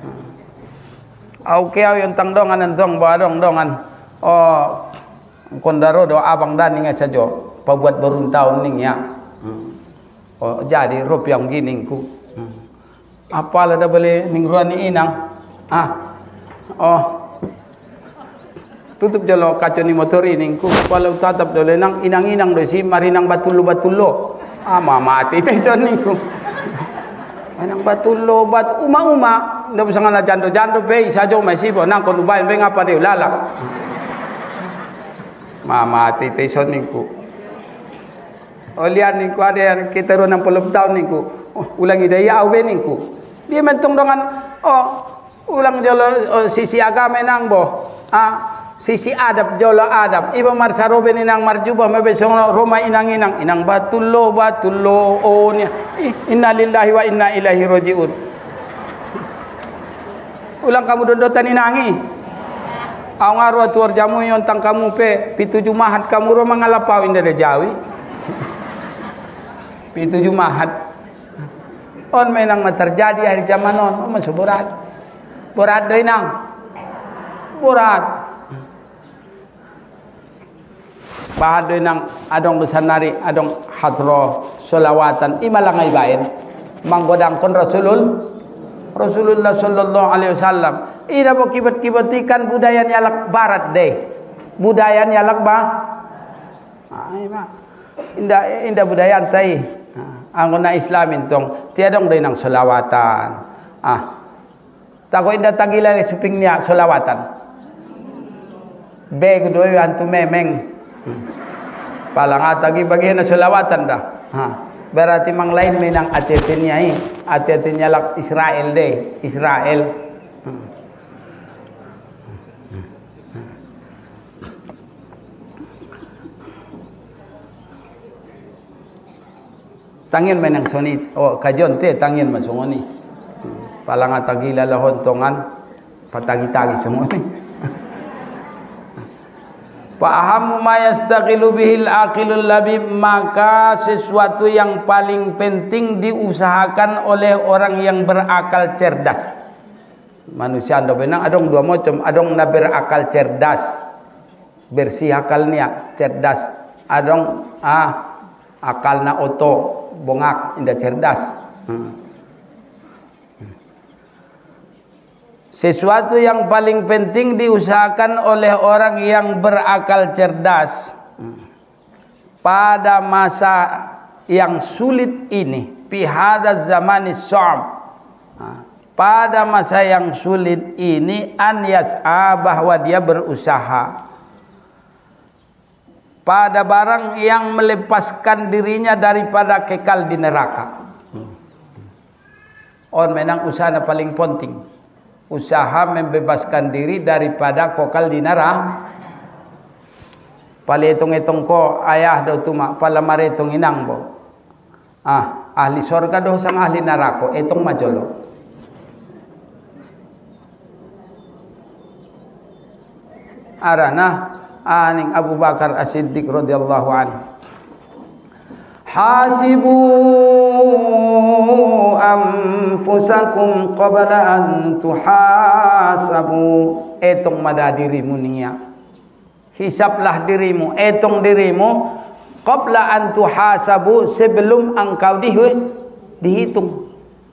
S2: Au keo yung tangdongan antong ba dong dongan. Oh, kondaro do abang dani nga sajo pabuat barun taon ning ya. Oh, jadi rupiah gining ku. Apa lah dah boleh mingguan ni inang. Ah, oh, tutup jalo kacau ni motor ini. Ku kalau tatap dole nang inang-inang doi si marinang batulo batulo. Ah, mama mati teson ni ku. Marinang batulo bat uma-uma. Ndak bisa ngana jando-jando be sajo masih bo nang kon ubain be ngapa dia lalak. Mama mati teson ni ku. Olian ni ku ada yang kita ro enam puluh tahun ni ku. Oh, ulangi daya au be ni ku. Dia mentong dengan oh ulang jolo oh, sisi agama nang bo ah sisi adab jolo adab iba marsarobe ni nang marjuba mebe sono Roma inang inang inang batullo batullo oh ni inna lillahi wa inna ilaihi rajiun. Ulang kamu dondotan inangi aw ngaru atuar jamu yon tang kamu pe pitu jumahat kamu ro mangalapau inda de jawi pitu jumahat on menang terjadi hari zaman on oh masuk berat berat doi nang berat bahad doi nang adong besanari adong hadro solawatan imalangai bain manggodang kon rasulul Rasulullah sallallahu alaihi wasallam ida bo kibat-kibatikan budaya nyalak barat deh budaya nyalak ba ai ma inda inda budaya antai anggon na islamin tong tiadong day nang solawatan ah tako inda tagilan ni suping niya solawatan beg doy antu memeng pala nga tagi bagihan na solawatan dah ha berarti mang lain menang atetin niya eh atetin niya lak Israel day Israel hmm. Tangin menang sonit oh kajon te tangin masungoni palang atagila lahon tongan patagi-tagi sungoni Fa'ahamu ma yastaqilu bihil aqilul labib maka sesuatu yang paling penting diusahakan oleh orang yang berakal cerdas. Manusia anda benang adong dua macam, adong na berakal cerdas bersih akalnya cerdas, adong ah akal na oto bongak indah cerdas. Hmm. Sesuatu yang paling penting diusahakan oleh orang yang berakal cerdas pada masa yang sulit ini, fi hadzal zamani sha'b, pada masa yang sulit ini, an yas'a, bahwa dia berusaha pada barang yang melepaskan dirinya daripada kekal di neraka. On menang usaha paling penting, usaha membebaskan diri daripada kekal di neraka. Pali itong-itong ko ayah do tuma pala mare itong inang bo. Ah, ahli sorga do sang ahli neraka itong majolo. Arana aning Abu Bakar As-Siddiq radhiyallahu anhu, hasibu anfusakum qabla an tuhasabu, etong madadirimu niya, hisaplah dirimu, etong dirimu, qabla an tuhasabu, sebelum engkau dihitung.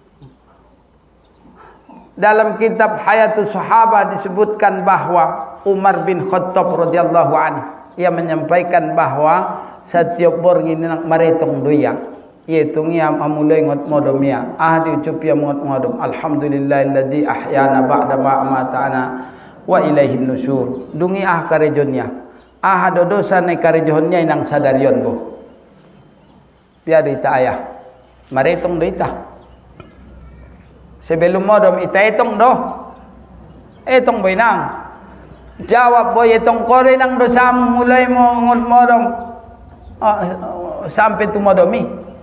S2: Dalam kitab Hayatus Sahabah disebutkan bahwa Umar bin Khattab radhiyallahu anhu, ia menyampaikan bahwa setiap borngin nak maretong doya, yaitu ngam amulai ngot modomia, ah diucup ya ngot modom, alhamdulillahilladzi ahyana ba'da ma amatana wa ilaihin nusyur. Dungi ah karejonya, ah dodosa ne karejonya inang sadarion bo. Piada ita ayah, maretong doita. Sebelum modom ita etong do, etong boy nang. Jawab boy etong kore nang dosa mulai mo ngot modom oh, sampai tu modomi.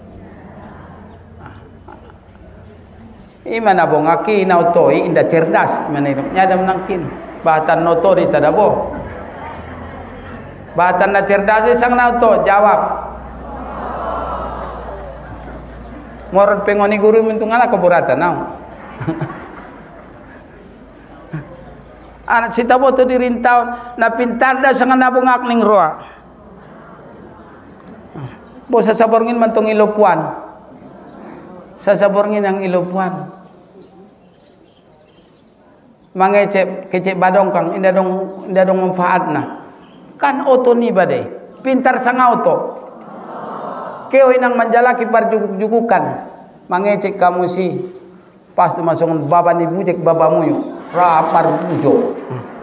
S2: Imana bo ngaki nautoi inda cerdas menirok nyadam nangkin. Bahatan notori tadabo. Bahatan na cerdas sang nauto jawab. Morot pengoni guru mintung anak keburatan nau. Anak sita boto dirintau na pintar da sangan nabungak ning roa. Bo sasaborngin mantong ilopuan. Sasaborngin ang ilopuan. Mangecep kecep badong kang inda dong inda dong manfaat na. Kan auto ni badai. Pintar sang auto. Keo inang manjalaki parjuguk-jugukan. Mangecek kamu si pas masuk baba ni bujek babamu yuk rapar bujo.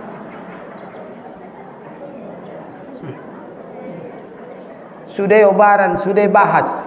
S2: Sudah obaran, sudah bahas.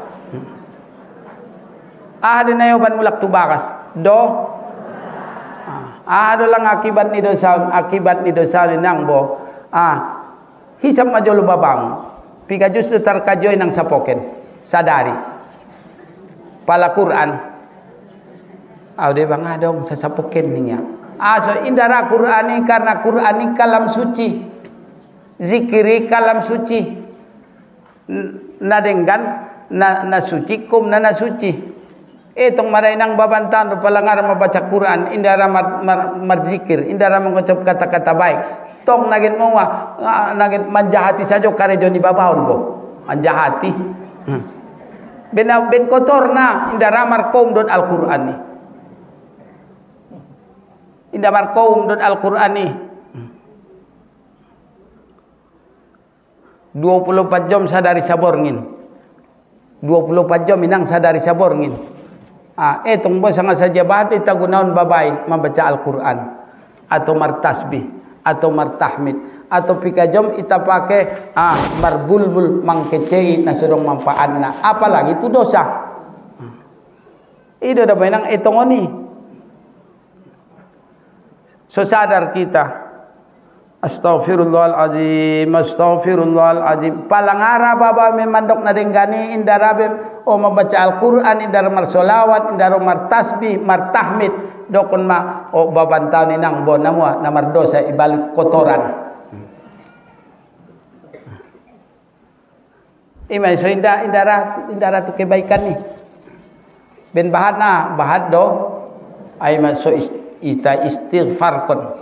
S2: Ah ada nayoban mulak tu bakas. Do. Ah ada lang akibat ni dosa, akibat ni dosa ni nang bo. Ah hisap majolo babamu. Pika justru terkajoy nang sapoken. Sadari. Pala Quran. Aude bang adong sasapoken niya. Aso indara Quran ini karena Quran ini kalam suci. Zikiri kalam suci. Nadenggan na, na suci kum na na suci. Etong maray nang babantan palangar membaca Quran indara mar, mar, marzikir, indara mengucap kata-kata baik. Tong nagit mo wa nagit manjahati sajo karejo ni babawon bo. Manjahati. Hmm. Ben ben kotor na indara markom dot Al-Quran ni. Indah markom dot Al-Quran ni dua puluh empat jam sadari saborngin, dua puluh empat jam inang sadari saborngin. Ah, etong bo sangat saja bahat ita gunaon babay membaca Al-Quran atau martasbih atau martahmid atau pika jam ita pakai ah marbulbul mangkecei na surong manfaatna, apalagi itu dosa. Ida da benang etong oni. So sadar kita, astaghfirullahaladzim, astaghfirullahaladzim. Palangara baba memandok na denggani indarabem o membaca Al-Quran, indar marsolawat, indar martasbih, martahmid, dokon ma o babantaw ni nang bon namua na mardosa ibalik kotoran. Imay so inda indara indara tu kebaikan ni. Ben bahat na bahat do ay man so ist ita istighfar kon,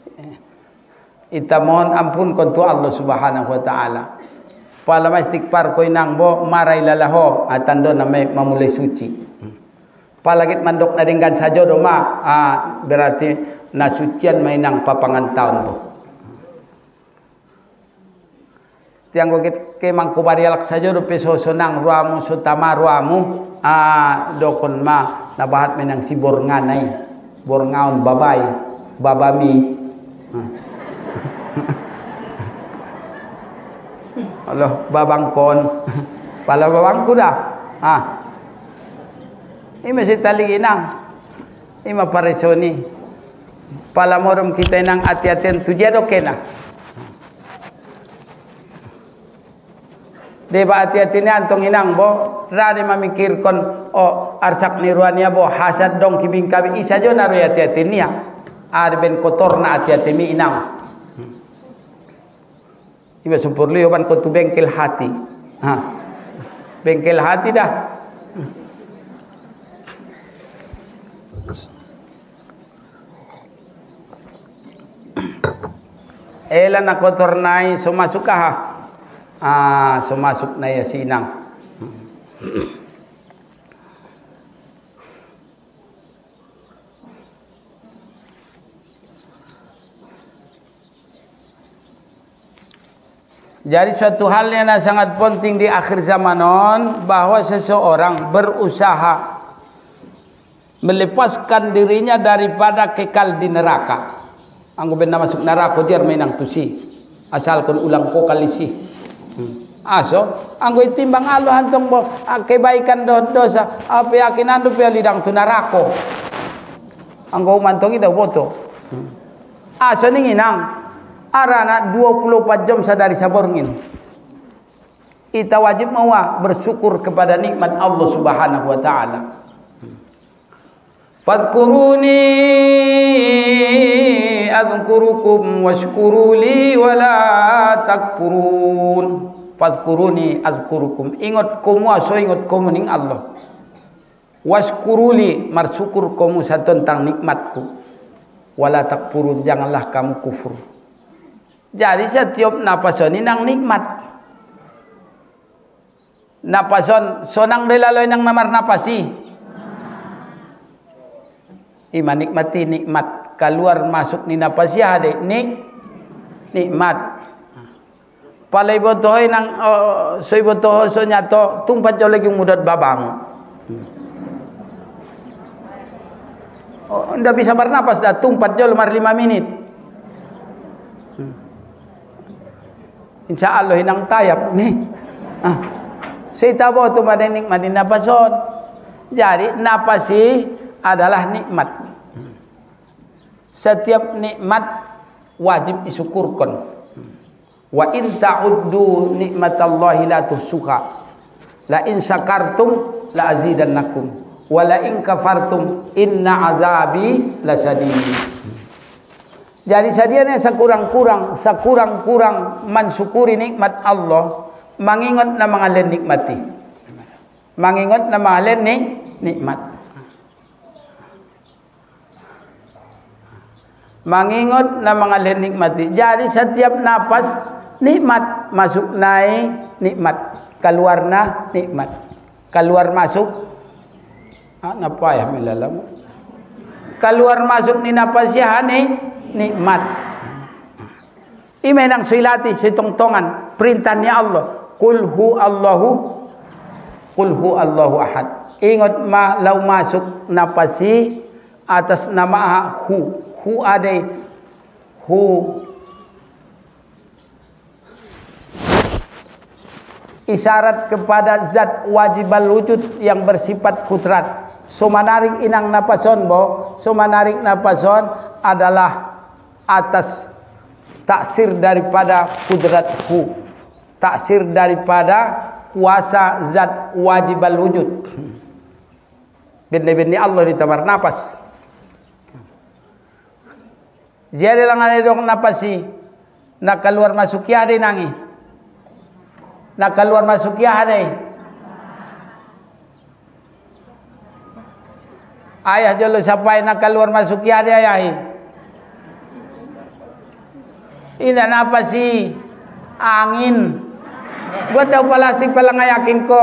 S2: ita mohon ampun kon tu Allah subhanahu wa ta'ala. Pala ma istighfar ko inang bo maray lalaho atando na may mamulay suci. Palagit mandok na ringgan sajo do ma ah, berarti nasucian may nang papangantaon bo. Tiang ko kit ke mangkubarialak saja do peso sonang ruamu sutama ruamu ah dokon ma nabahat menang si bornganai borngaon babai babami Allah babangkon pala babangku dah ah ini masih tali ginang ini maparesoni pala morom kita nang hati-hatian tujado kena deba hati-hati ni antong inang bo rade mamikir kon o arsak niruania bo hasad dong kibing kabi isa jo naru hati-hati niya ar ben kotor na hati-hati mi inang iba sempur liyo ban ko tu bengkel hati ha bengkel hati dah ela na kotor nai so masuk ha ah so masuk na ya sinang jadi suatu hal yang sangat penting di akhir zamanon bahwa seseorang berusaha melepaskan dirinya daripada kekal di neraka. Anggo benda masuk neraka dia menang tusi asalkan ulang ko kalisi hmm. aso anggo itimbang Allah hantong bo kebaikan do dosa apa yakinan do pe lidang tu neraka anggo mantong ida boto hmm. aso ninginang arana dua puluh empat jam sadari saborngin kita wajib mawa bersyukur kepada nikmat Allah Subhanahu wa taala. Fadhkuruni adhkurukum washkuruli wala takfurun. Fadhkuruni adhkurukum, ingat kamu aso ingat kamu ning Allah. Washkuruli, marsyukur kamu sa tentang nikmatku. Wala takfurun, janganlah kamu kufur. Jadi setiap napason ini nang nikmat. Napason sonang delaloy nang namar napasi. Iman nikmati nikmat keluar masuk ni napasi ade nik nikmat. Palai botoy nang uh, soy botoh so nyato tumpat jo lagi mudat babang. Oh, ndak bisa bernapas dah tumpat jo lemar lima menit. Insya Allah hinang tayap nih. Ah, saya tahu tu mana nikmatin napason. Jadi napasi adalah nikmat. Setiap nikmat wajib disyukurkan. Wa in ta'uddu nikmatallahi la tuhsuha. La in syakartum la azidannakum. Wa la in kafartum inna azabi lasadid. Jadi sadianya sekurang-kurang, sekurang-kurang mensyukuri nikmat Allah, mengingat na mga len nikmati. Mengingat na mga len ni nikmat. Mengingat na mga len nikmati. Jadi setiap napas nikmat, masuk naik nikmat, keluar na nikmat. Keluar masuk ah napa ya milalam. Keluar masuk ni napas ya ni nikmat. Imenang silati situngtongan perintahnya Allah. Qul hu Allahu Qul hu Allahu ahad. Ingat ma lau masuk napasi atas nama hu. Hu ade hu isyarat kepada zat wajibal wujud yang bersifat kudrat. So manarik inang napason bo, so manarik napason adalah atas taksir daripada kudratku, taksir daripada kuasa zat wajibal wujud. Benda-benda Allah ditamar napas. Jadi lang ada dong napasi, nak keluar masuk ya ada nangi, nak keluar masuk ya ada. Ayah jolo sampai nak keluar masuk ya ada ayah. Ini apa sih? Angin. Buat daw plastik pala ngayakin ko.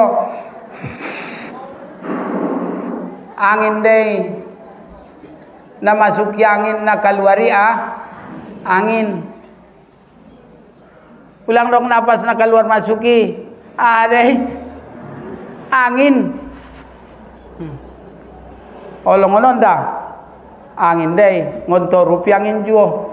S2: Angin deh. Na masuk angin na kaluari ah. Angin. Ulang dong napas nak keluar masuki. Ada angin. Hmm. Olong-olong dah. Angin deh, ngontor rupiah angin juo.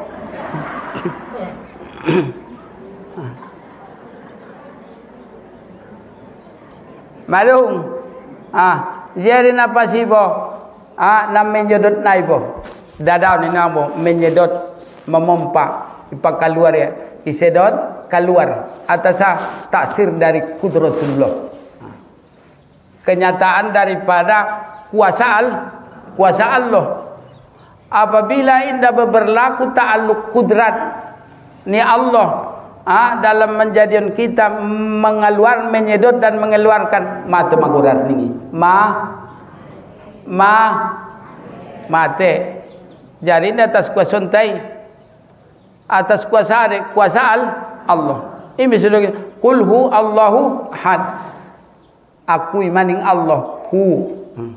S2: Malung. Ah, jadi napas ibo. Ah, nam menyedot naibo. Dadau ni nabo menyedot memompa ipak keluar ya. Isedot keluar atas taksir dari kudratullah. Kenyataan daripada kuasa al, kuasa Allah. Apabila indah berlaku ta'alluq kudrat ni Allah ah, dalam menjadikan kita mengeluar, menyedot dan mengeluarkan mata magurar ini. Ma ma mate. Jadi di atas kuasa suntai, atas kuasa ada kuasa al Allah. Ini sudah kulhu Allahu had. Aku imaning Allah hu. Hmm.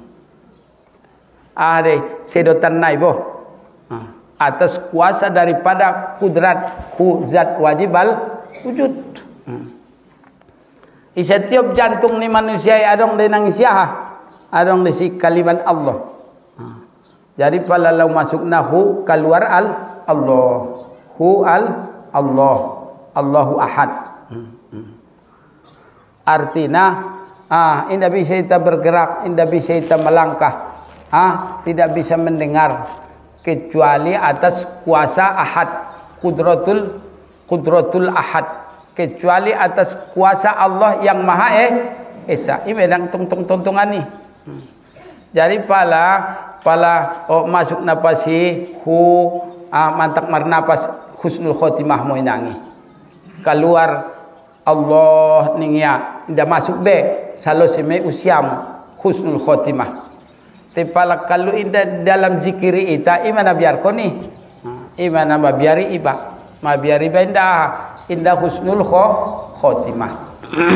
S2: Ada sedotan naibo. Hmm. Atas kuasa daripada kudrat hu zat wajibal wujud. Hmm. Di setiap jantung ni manusia ada yang nangisiah, ada yang si kalimat Allah. Hmm. Jadi pala lau masuk nahu keluar al Allah. Hu al Allah. Allahu ahad. Hmm. Hmm. Artinya ah, indah bisa kita bergerak, indah bisa kita melangkah, ah, tidak bisa mendengar kecuali atas kuasa ahad, kudratul kudratul ahad, kecuali atas kuasa Allah yang maha eh esa. Ini memang tung-tung tontongan ni. Hmm. Jadi pala pala oh, masuk napasi hu ah, mantak marnapas husnul khotimah mo inangi. Keluar Allah ningya indah masuk be salo seme usiam husnul khotimah. Tepala kalau indah dalam zikiri ita imana biar koni imana ma biari iba ma biari ba indah indah husnul khotimah.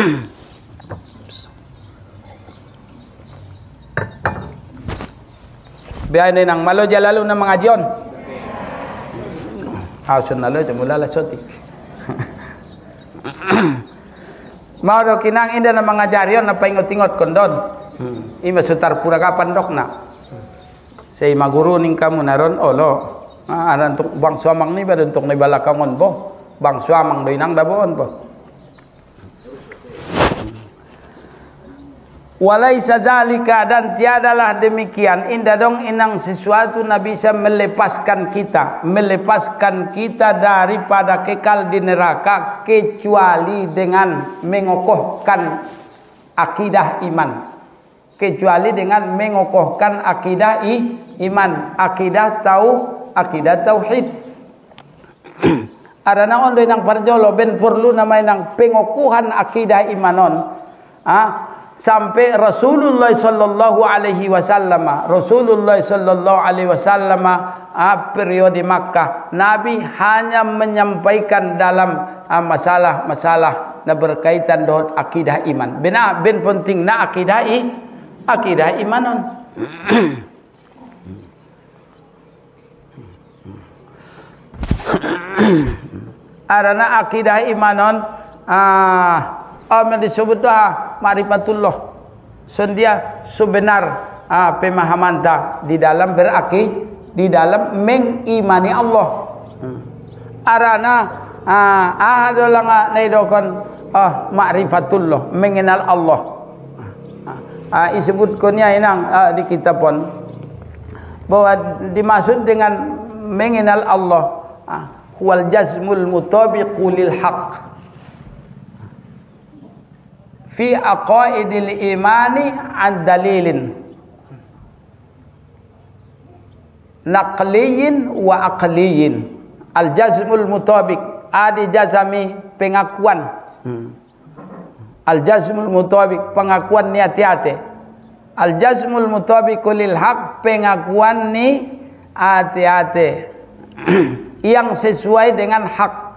S2: Biar nang malo jalalu na mga jon. Hausun nalo jamula la sotik. Mau do kinang indah na mga jarion na paingot-ingot kondon. Hmm. Ima sutar pura kapan dok na. Say maguru ning kamu naron olo. Ah aran tuk bang suamang ni ba untuk ni balakamon bo. Bang suamang do inang dabon bo. Walaisa zalika dan tiadalah demikian indah dong inang sesuatu nabi bisa melepaskan kita melepaskan kita daripada kekal di neraka kecuali dengan mengokohkan akidah iman kecuali dengan mengokohkan akidah i, iman akidah tau akidah tauhid. Arana ondo inang parjolo ben perlu nama inang pengokohan akidah imanon ah sampai Rasulullah sallallahu alaihi wasallam Rasulullah sallallahu alaihi wasallam ah, periode Makkah Nabi hanya menyampaikan dalam masalah-masalah na berkaitan dengan akidah iman. Benar ben penting na akidah i akidah imanon. Arana akidah imanon ah Amal disebut ah ma'rifatullah. Sendia sebenar ah, pemahaman ta di dalam beraki di dalam mengimani Allah. Hmm. Arana ah adalah naidokon ah ma'rifatullah mengenal Allah. Ah disebut konya inang ah, di kitab pun bahwa dimaksud dengan mengenal Allah ah, wal jazmul mutabiqu lil haqq fi aqaidil imani an dalilin naqliyin wa aqliyin. Al jazmul mutabik adi jazami pengakuan. hmm. Al jazmul mutabik pengakuan ni hati-hati. Al jazmul mutabik lil haq pengakuan ni hati-hati yang sesuai dengan hak.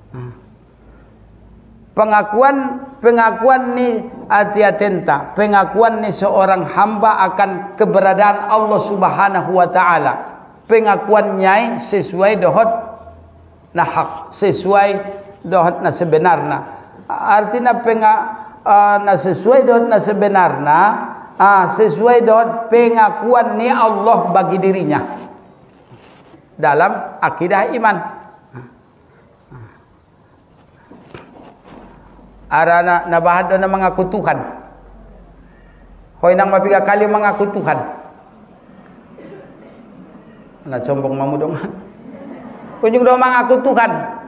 S2: Pengakuan pengakuan ni ati-atenta, pengakuan ni seorang hamba akan keberadaan Allah Subhanahu wa taala. Pengakuan nyai sesuai dohot nah hak, sesuai dohot na sebenarna. Artinya penga uh, na sesuai dohot na sebenarna, uh, sesuai dohot pengakuan ni Allah bagi dirinya dalam akidah iman. Arana nabahad na mengaku Tuhan. Hoy nang mapiga kali mengaku Tuhan. Na sombong mamu dong. Kunjung do mengaku Tuhan.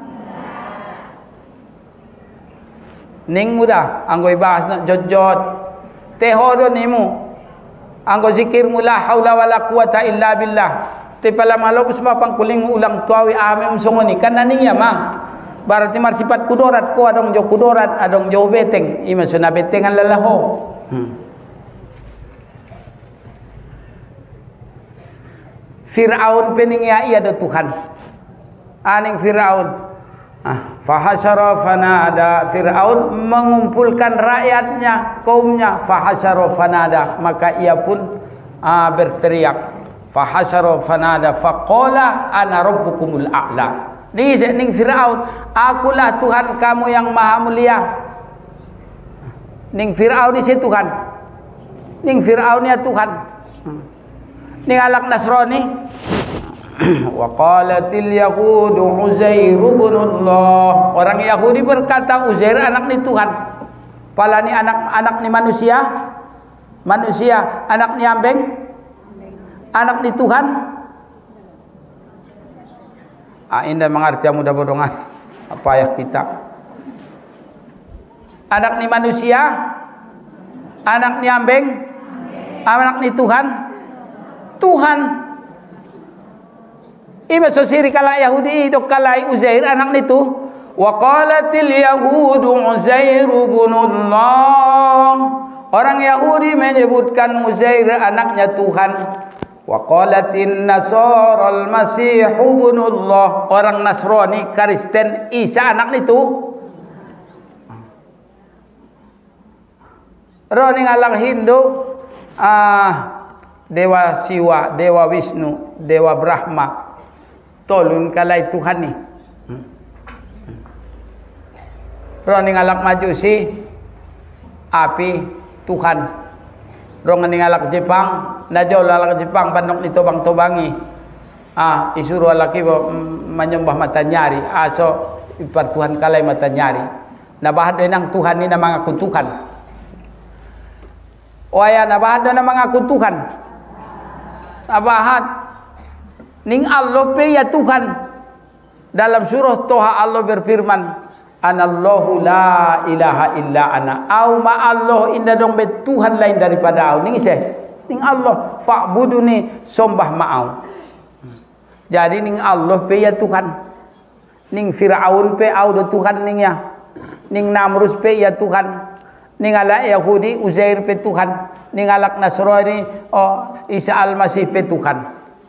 S2: Ning muda anggo ibahas na jot-jot. Teho do nimu. Anggo zikir mula haula wala quwata illa billah. Te pala malopus mapangkuling ulang tuawi amem songoni kan naning ya mah. Berarti mar sifat kudorat ko adong jo kudorat adong jo beteng ima suna betengan lalaho. Hmm. Fir'aun peningya ia do Tuhan. Aning Fir'aun. Ah, fahasyara fanada. Fir'aun mengumpulkan rakyatnya, kaumnya. Fahasyara fanada, maka ia pun ah, berteriak. Fahasyara fanada faqala ana rabbukumul a'la. Ni ning Firaun, akulah Tuhan kamu yang maha mulia. Ning Firaun ni si Tuhan. Ning Firaun ya Tuhan. Ning alak Nasrani. Wa qalatil yahudu Uzair ibn Allah. Orang Yahudi berkata Uzair anak ni Tuhan. Pala ni anak-anak ni manusia. Manusia anak ni ambeng. Anak ni Tuhan. Ah, indah mengerti mudah bodongan apa ya kita. Anak ni manusia, anak ni ambeng, anak ni Tuhan, Tuhan. Ima sosiri kala Yahudi dok kalai Uzair anak ni tu. Wa qalatil yahudu Uzair ibn Allah. Orang Yahudi menyebutkan Uzair anaknya Tuhan. Wa qalatin nasaral masih ibnullah. Orang Nasrani Kristen Isa anak itu. Roni ngalang Hindu ah Dewa Siwa, Dewa Wisnu, Dewa Brahma. Tolong kalai Tuhan ni. Roni ngalang Majusi api Tuhan. Rong ningalak Jepang, najaw lalak Jepang bandok nito bang tobangi. Ah, isuruh laki menyembah mata nyari. Ah, so ipar Tuhan kalai mata nyari. Nabahad nang Tuhan ni na mengaku Tuhan. Waya nabahad na mengaku Tuhan. Nabahad ning Allah pe ya Tuhan. Dalam surah Toha Allah berfirman, Anallahu la ilaha illa ana. Au ma Allah inda dong be Tuhan lain daripada au. Ning ise. Ning Allah fa'buduni sombah ma'au. Jadi ning Allah pe ya Tuhan. Ning Firaun pe au do Tuhan ning ya. Ning Namrus pe ya Tuhan. Ning ala Yahudi Uzair pe Tuhan. Ning alak Nasrani oh Isa Al-Masih pe Tuhan.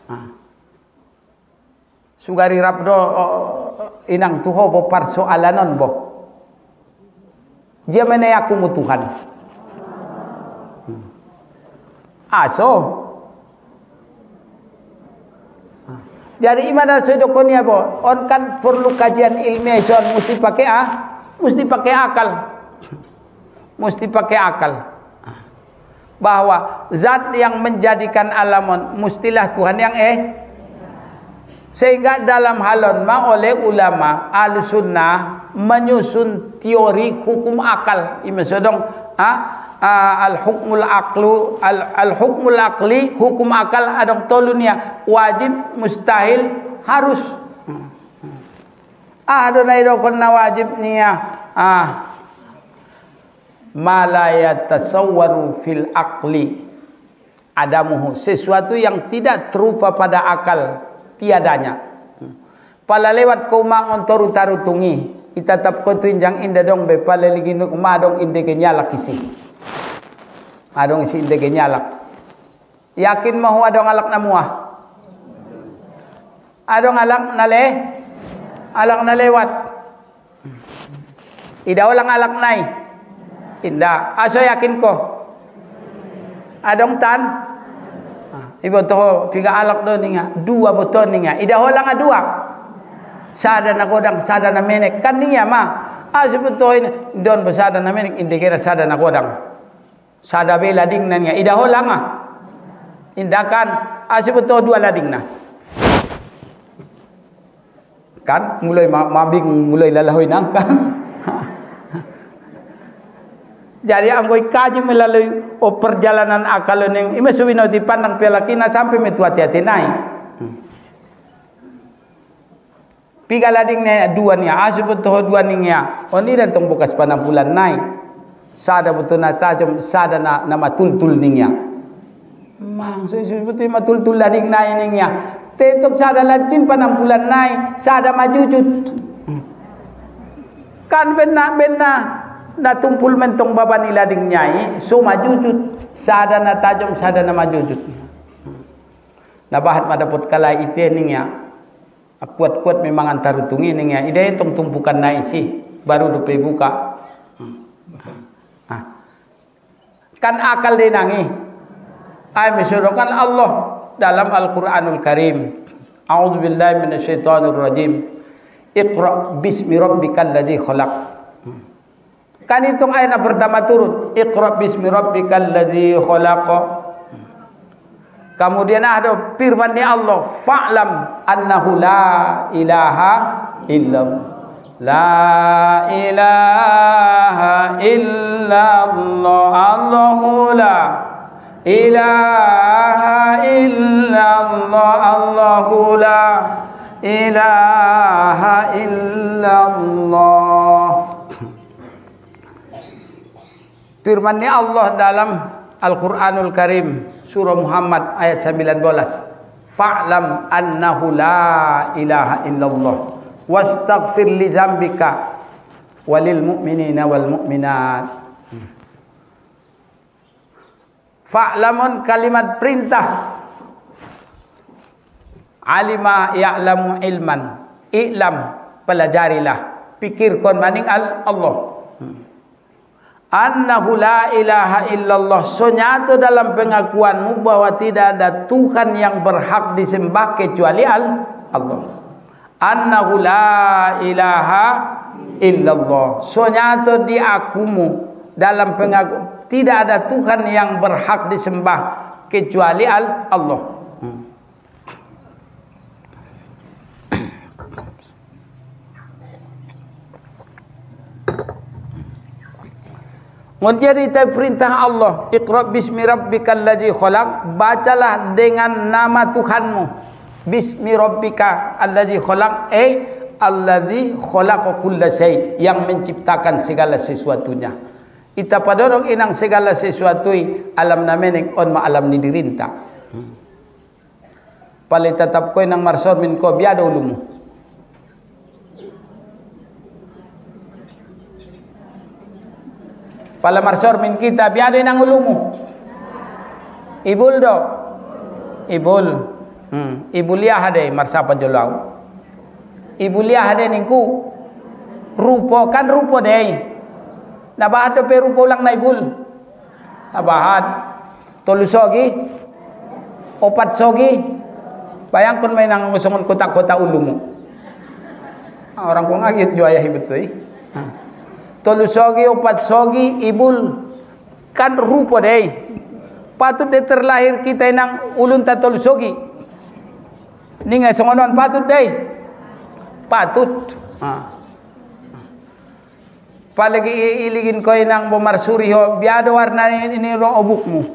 S2: Sugari rabdo oh, inang tuho bo persoalanon bo. Dia mana aku mu Tuhan. Hmm. Aso. Hmm. Jadi imana sedokonia bo. On kan perlu kajian ilmiah son mesti pakai ah, mesti pakai akal. Mesti pakai akal. Bahwa zat yang menjadikan alamon mustilah Tuhan yang eh. Sehingga dalam halon ma oleh ulama al-sunnah menyusun teori hukum akal. Ima sodong al-hukmul aqlu al-hukmul aqli hukum akal adong tolunya wajib mustahil harus. Ah adonai dokon na wajib niya ah ma la yatasawwaru fil aqli adamuhu, sesuatu yang tidak terupa pada akal tiadanya. Pala lewat ko mangon toru tarutungi itatap ko tuinjang inda dong be pala ligino kumadong inde kenyalak isi adong isi inde kenyalak yakin mahu adong alak na muah adong alak nale alak na lewat ida walang alak nai inda aso yakin ko adong tan ibu toh tiga alak do ninga dua beton ninga ida holang dua sada na kodang sada na menek kaniya ma asibetoy don ba sada na menek hindi kira sada na kodang sada be lading na niya idaho lang ah indakan asibeto dua lading na kan mulai mabing mulai lalahoy nang kan. Jadi anggoy kaji melalui o perjalanan akal ning imasuwino di pandang pelakina sampai metu hati-hati naik. Piga lading ne dua ni asibeto dua ning oni dan tong bekas panampulan naik. Sada betul na tajam sada na nama tul-tul ning ya. Mang so betul matul-tul lading naik ning ya. Tetok sada lacin panampulan naik, sada majujut. Kan benar benar na tumpul mentong baba ni lading nyai, so majujut. Sada na tajam, sada na majujut. Na bahat madapot kala ite ning ya. Kuat-kuat memang antar utungi ning ya. Ide tong tumpukan naik sih, baru dupe buka. Kan akal de nangi. Ay mesurokan Allah dalam Al-Qur'anul Karim. A'udzu billahi minasyaitonir rajim. Iqra bismi rabbikal ladzi khalaq. Kan itong ayat na pertama turun, Iqra bismi rabbikal ladzi khalaq. Kemudian ada firman-Nya Allah, fa'lam annahu la ilaha illallah. La ilaha illallah. Allahu la ilaha illallah. Allahu la ilaha illallah. Firman-Nya Allah dalam Al-Qur'anul Karim surah Muhammad ayat sembilan belas. Fa'lam annahu la ilaha illallah wastaghfir li dzambika walil mu'minina wal mu'minat. Fa'lamun kalimat perintah. Alima ya'lamu ilman. I'lam pelajarilah. Pikirkan maning al Allah. Annahu la ilaha illallah. Sonyato dalam pengakuanmu bahwa tidak ada Tuhan yang berhak disembah kecuali al Allah. Annahu la ilaha illallah. Sonyato diakumu dalam pengakuan tidak ada Tuhan yang berhak disembah kecuali al Allah. Hmm. Menjadi perintah Allah, Iqra bismi rabbikal ladzi khalaq, bacalah dengan nama Tuhanmu. Bismi rabbika alladzi khalaq, eh alladzi khalaqa kulla syai, yang menciptakan segala sesuatunya. Ita padorong inang segala sesuatu alam na menek on maalam ni dirinta. Hmm. Pali tatap ko inang marsor min ko biado ulumu. Pala marsor min kita biado inang ulumu. Ibul do. Ibul. Hmm. Ibulia hade marsapa jolau. Ibulia hade ningku. Rupo kan rupo deh. Nabahat do peru pulang naibul. Nabahat tolu sogi, opat sogi. Bayangkan main nang ngusungon kota-kota ulumu. Orang ko ngagit jo ayah betul. Tolu sogi, opat sogi, ibul kan rupo deh. Patut de terlahir kita nang ulun ta tolu sogi. Ninga songonon patut deh. Patut. Ah. Palagi iligin ko inang bumarsuri ho biado warna ini ro obukmu.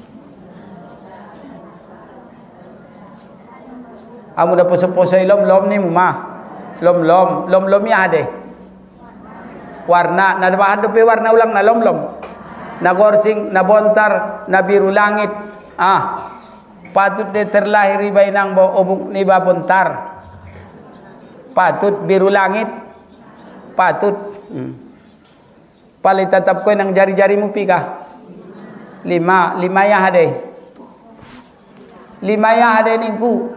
S2: Amu da poso-poso lom lom ni muma. Lom lom lom lom ya ade. Warna na bahad pe warna ulang na lom lom. Na gorsing na bontar na biru langit. Ah. Patut de terlahir ibay nang bo obuk ni ba bontar. Patut biru langit. Patut. Hmm. Pali tatap ko nang jari-jarimu pika. Lima, lima ya hade. Lima ya hade ningku.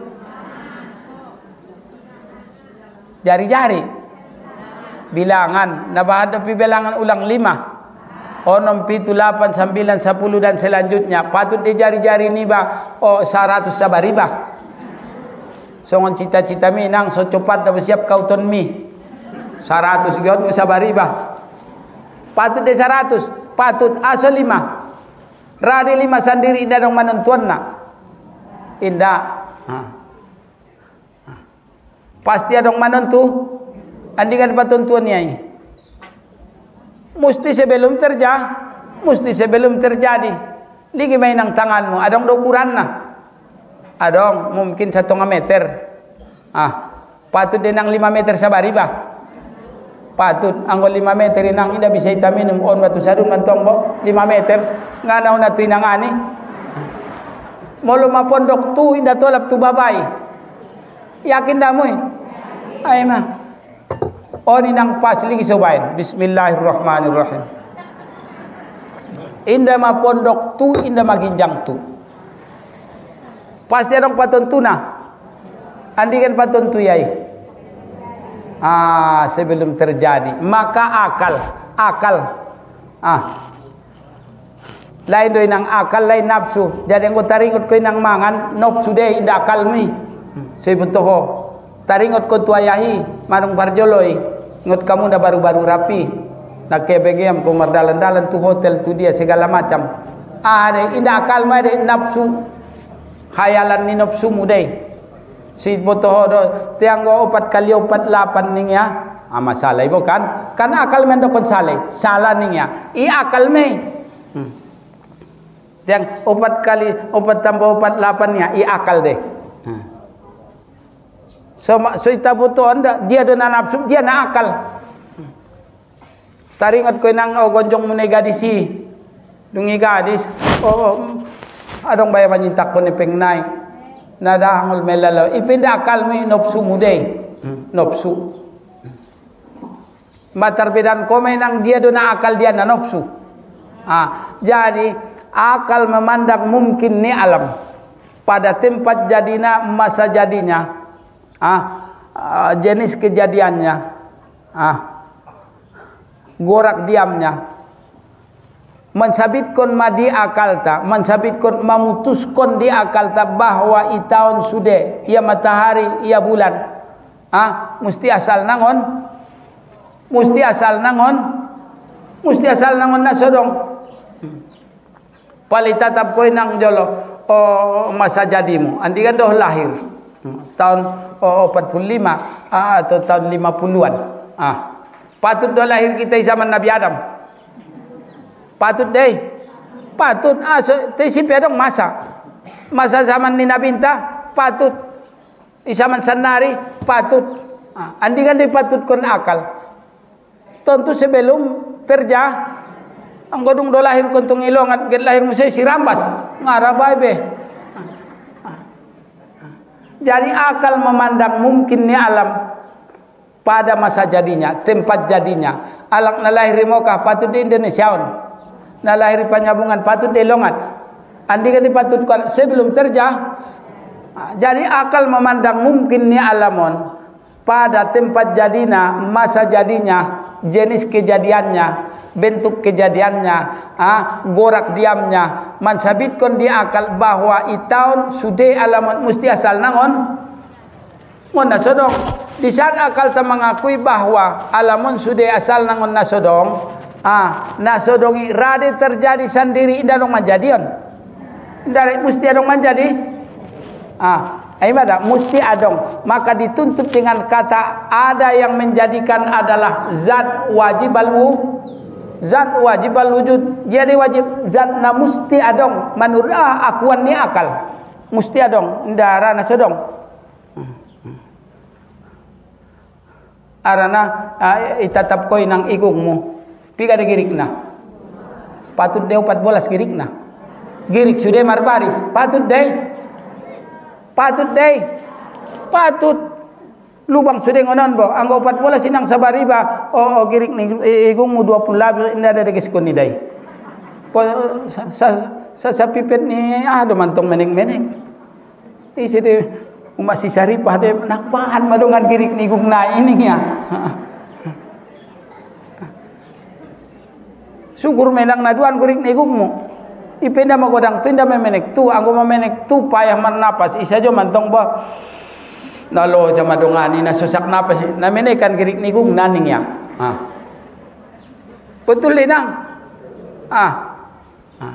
S2: Jari-jari. Bilangan, nabahadapi bilangan ulang lima. Onom pitu lapan sembilan sepuluh dan selanjutnya. Patut di jari-jari ni ba? Oh seratus sabariba. songon cita-cita mi nang so cepat dah bersiap kau ton mi seratus giot musabari bah patut de seratus patut asal lima rade lima sendiri indah dong manontuan nak indah ha. Ha. Pasti adong manontu andingan patuntuan niai mesti sebelum terjadi mesti sebelum terjadi lagi main nang tanganmu adong do ukuran nah adong mungkin satu meter ah patut denang lima meter sabari bah patut anggo lima meter inang indah bisa ita minum on batu sadun mantong bo lima meter nganau na tu inangani molo mapondok tu indah tolap tu babai yakin damui ay mah on inang pas lagi sobain bismillahirrahmanirrahim indah mapondok tu indah maginjang tu pasti adong patuntuna andikan patuntu yai ah sebelum terjadi maka akal akal ah lain doi nang akal lain nafsu jadi engko taringot ko nang mangan nafsu de inda akal mi sebutoho taringot ko tuayahi marung barjoloi ngot kamu dah baru-baru rapi nak kebegem ko mardalan-dalan tu hotel tu dia segala macam ah de inda akal ma de nafsu khayalan ni nafsu mudai si botoho do tiang go opat kali opat lapan ning ya ah masalah ibu kan kan akal men dokon salah salah ning ya i akal me hmm. tiang opat kali opat tambah opat lapan ya i akal deh hmm. so so ita buto anda dia dona nafsu dia na akal hmm. taringat ko nang o gonjong mune gadisi dungi gadis oh adong baya manyintak ko ni pengnay nadahangol melalo ipinda akal mi nopsu mudai hmm. nopsu matarbedan ko may nang dia dona akal dia na nopsu ah jadi akal memandang mungkin ni alam pada tempat jadinya masa jadinya ah uh, jenis kejadiannya ah gorak diamnya mensabitkan madi akal ta mensabitkan memutuskan di akal ta bahwa itaun sude ia matahari ia bulan ah mesti asal nangon mesti asal nangon mesti asal nangon nasodong pali tatap koy nang jolo oh masa jadimu andi kan doh lahir tahun oh, empat puluh lima ah, atau tahun lima puluhan ah patut doh lahir kita zaman Nabi Adam patut deh patut ah so, si pedong masa masa zaman ni Nabi Inta patut zaman sanari patut ah, andi kan patut kon akal tentu sebelum terja ang godong do lahir kon tong ilongat get lahir musay si rambas ngarabai be ah, ah, ah. Jadi akal memandang mungkin ni alam pada masa jadinya tempat jadinya alak na lahir mo ka patut di Indonesia na lahir penyambungan patut delongat andi kan dipatut sebelum terjah jadi akal memandang mungkin ni alamon pada tempat jadinya masa jadinya jenis kejadiannya bentuk kejadiannya ah gorak diamnya mansabitkan di akal bahwa itaun sude alamon mesti asal nangon mon nasodong di saat akal ta mengakui bahwa alamon sude asal nangon nasodong ah nasodongi rade terjadi sendiri indah dong manjadion dari mesti adong manjadi ah ai mada mesti adong maka dituntut dengan kata ada yang menjadikan adalah zat wajib alwu zat wajib alwujud jadi wajib zat na mesti adong menurut ah, akuan ni akal mesti adong ndara nasodong arana ah, itatap koy nang igungmu piga de girik na patut de empat belas girik na girik sudah marbaris patut de patut de patut lubang sudah ngonon bo anggo empat belas sinang sabariba oh, oh girik ni igung mu dua puluh labis inda de geskon ni dai po sa sa, sa pipet ni ah do mantong menek-menek isi de masih saripah de nakbahan madongan girik ni igung na ini ya syukur menang naduan kurik negukmu ipenda magodang tinda memenek tu anggo memenek tu payah marnapas isajo mantong ba nalo jama dongani na susak napas na menekan gerik nigung naning ya. Ah. Betul linang. Ah. Ah.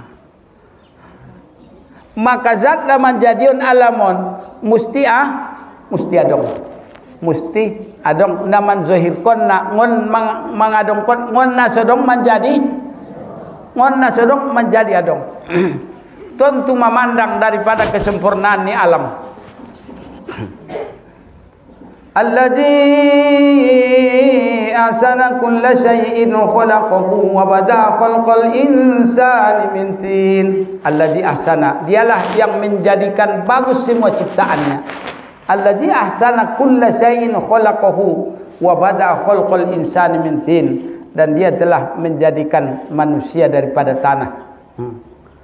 S2: Maka zat laman jadiun alamon musti ah musti adong. Musti adong naman zohir kon na ngon mang, mangadong kon ngon na sodong menjadi ngon na sodong menjadi adong. Tentu memandang daripada kesempurnaan ni alam. Alladzi ahsana kulla syai'in khalaqahu wa bada khalqal insani min tin. Alladzi ahsana, dialah yang menjadikan bagus semua ciptaannya. Alladzi ahsana kulla syai'in khalaqahu wa bada khalqal insani min tin, dan dia telah menjadikan manusia daripada tanah. Hmm.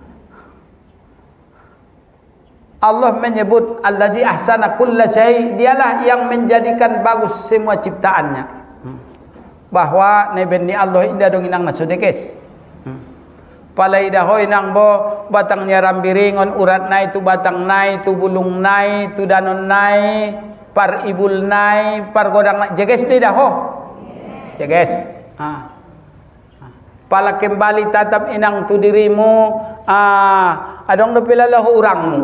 S2: Allah menyebut allazi ahsana kulla syai', dialah yang menjadikan bagus semua ciptaannya. Hmm. Bahwa nebeni Allah indah dong inang nasudekes. Hmm. Palai dahoy nang bo batangnya rambiringon urat nai tu batang nai tu bulung nai tu danon nai par ibul nai par godang nai jeges di daho. Jeges. Ah. Pala kembali tatap inang tu dirimu, ah adong do pilalah urangmu.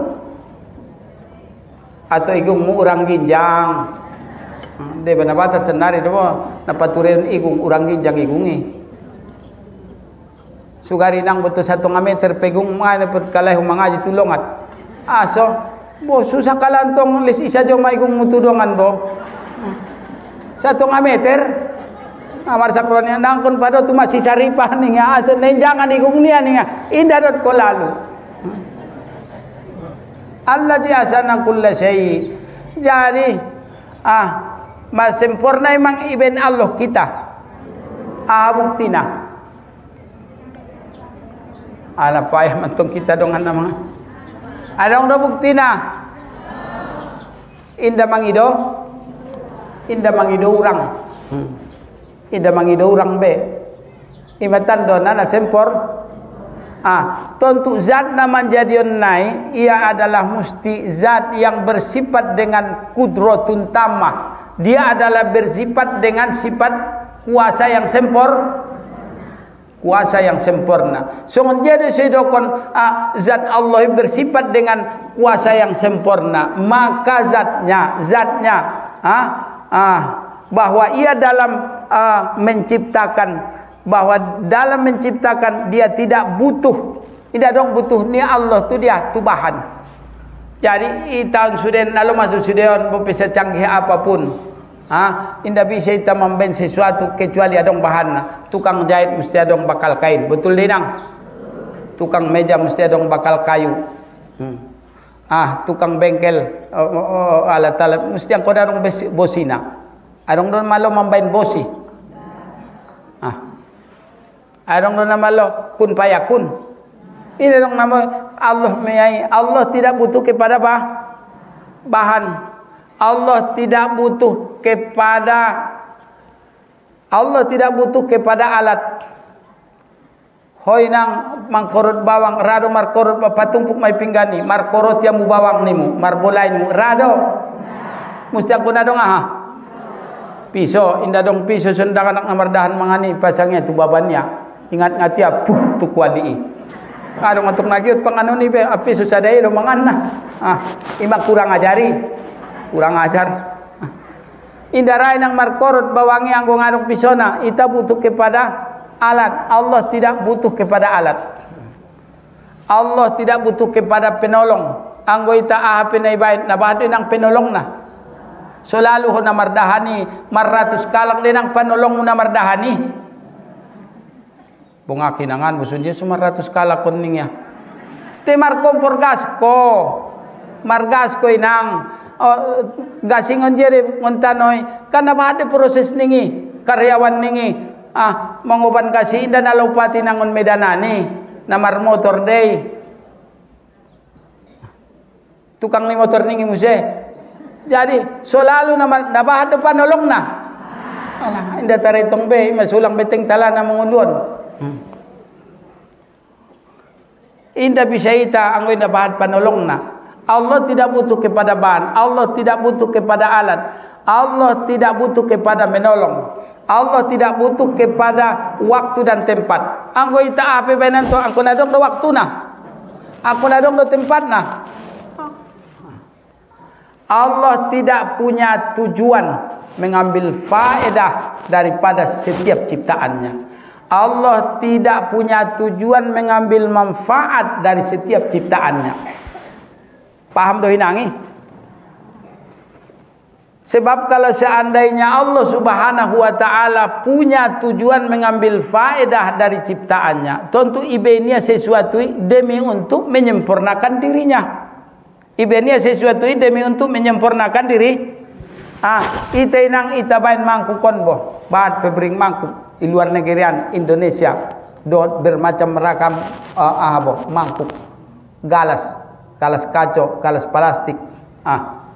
S2: Atau igungmu urang ginjang. De bana bata cenari do napatureun igung urang ginjang igungi. Sugari nang betul satu meter pegung mana perkalai mangaji tulongat. Aso bo susah kalantong lis isa jo maigung mutudongan bo. Satu meter. Amar sakrone nangkon pada tu masih saripah ninga aso nenjangan igung nia ninga indah dot ko lalu. Allazi ahsana kulla syai'. Jadi ah mas sempurna emang iben Allah kita. Ah buktina. Ala payah mentong kita dongan nama. Adong do buktina. Indah mangido. Indah mangido urang. Hmm. Indah mangido urang be. Imatan dona na sempor. Ah, tentu zat nama jadion nai, ia adalah musti zat yang bersifat dengan kudrotun tamah. Dia adalah bersifat dengan sifat kuasa yang sempor, kuasa yang sempurna. So menjadi sedokon ah, zat Allah bersifat dengan kuasa yang sempurna, maka zatnya, zatnya ah, ah, bahwa ia dalam ah, menciptakan, bahwa dalam menciptakan dia tidak butuh, tidak dong butuh ni Allah tu dia tubahan. Jadi i tahun sudah lalu masuk sudah bisa canggih apapun, ah, indah bisa kita memben sesuatu kecuali adong bahanna. Tukang jahit mesti adong bakal kain, betul dinang. Tukang meja mesti adong bakal kayu. Hmm. Ah, tukang bengkel oh, oh, oh, alat-alat mesti ang kodang bosina. Adong don malo memben bosi. Ah. Adong do nama lo kun payakun. Ini dong nama Allah meyai. Allah tidak butuh kepada bah, bahan. Allah tidak butuh kepada Allah tidak butuh kepada alat. Hoi nang mangkorot bawang rado markorot patumpuk mai pinggani markorot yang mu bawang nimu marbolainmu rado. Mesti aku nadong ah. Piso indah dong piso sendangan nak namardahan mangani pasangnya tu babannya. Ingat ngati apuh tu kuali. Ada ngatuk nagiut panganu ni be api susah dai do manganna. Ah, ima kurang ajari. Kurang ajar. Ah. Indarai nang markorot bawangi anggo ngadong pisona, ita butuh kepada alat. Allah tidak butuh kepada alat. Allah tidak butuh kepada penolong. Anggo ita ah penai bait na bahade nang penolong na. Selalu ho namardahani marratus kalak denang penolong na mardahani. Bunga kinangan busunnya cuma ratus kala kuningnya. Temar kompor gas ko, margas ko inang oh, gasingon jere ngontanoy karena ada proses ningi karyawan ningi ah manguban kasi inda nalupati nangon medanani namar motor day tukang ni motor ningi muse. Jadi selalu namar nabah ada panolong na. Alah inda taritong be masulang beteng talana manguluan. Hmm. Indah bisa ita anggo indah bahat panolong na Allah tidak butuh kepada bahan, Allah tidak butuh kepada alat, Allah tidak butuh kepada menolong, Allah tidak butuh kepada waktu dan tempat. Anggo ita ape benan to angko nadong do waktu nah, angko nadong do tempat nah. Allah tidak punya tujuan mengambil faedah daripada setiap ciptaannya. Allah tidak punya tujuan mengambil manfaat dari setiap ciptaannya. Paham doh inangi? Sebab kalau seandainya Allah Subhanahu wa taala punya tujuan mengambil faedah dari ciptaannya, tentu ibenya sesuatu demi untuk menyempurnakan dirinya. Ibenya sesuatu demi untuk menyempurnakan diri. Ah, ita inang ita bain mangku konbo, bahat pebring mangku di luar negerian Indonesia, dot bermacam ragam uh, ah boh mangkuk, galas, galas kaco, galas plastik, ah,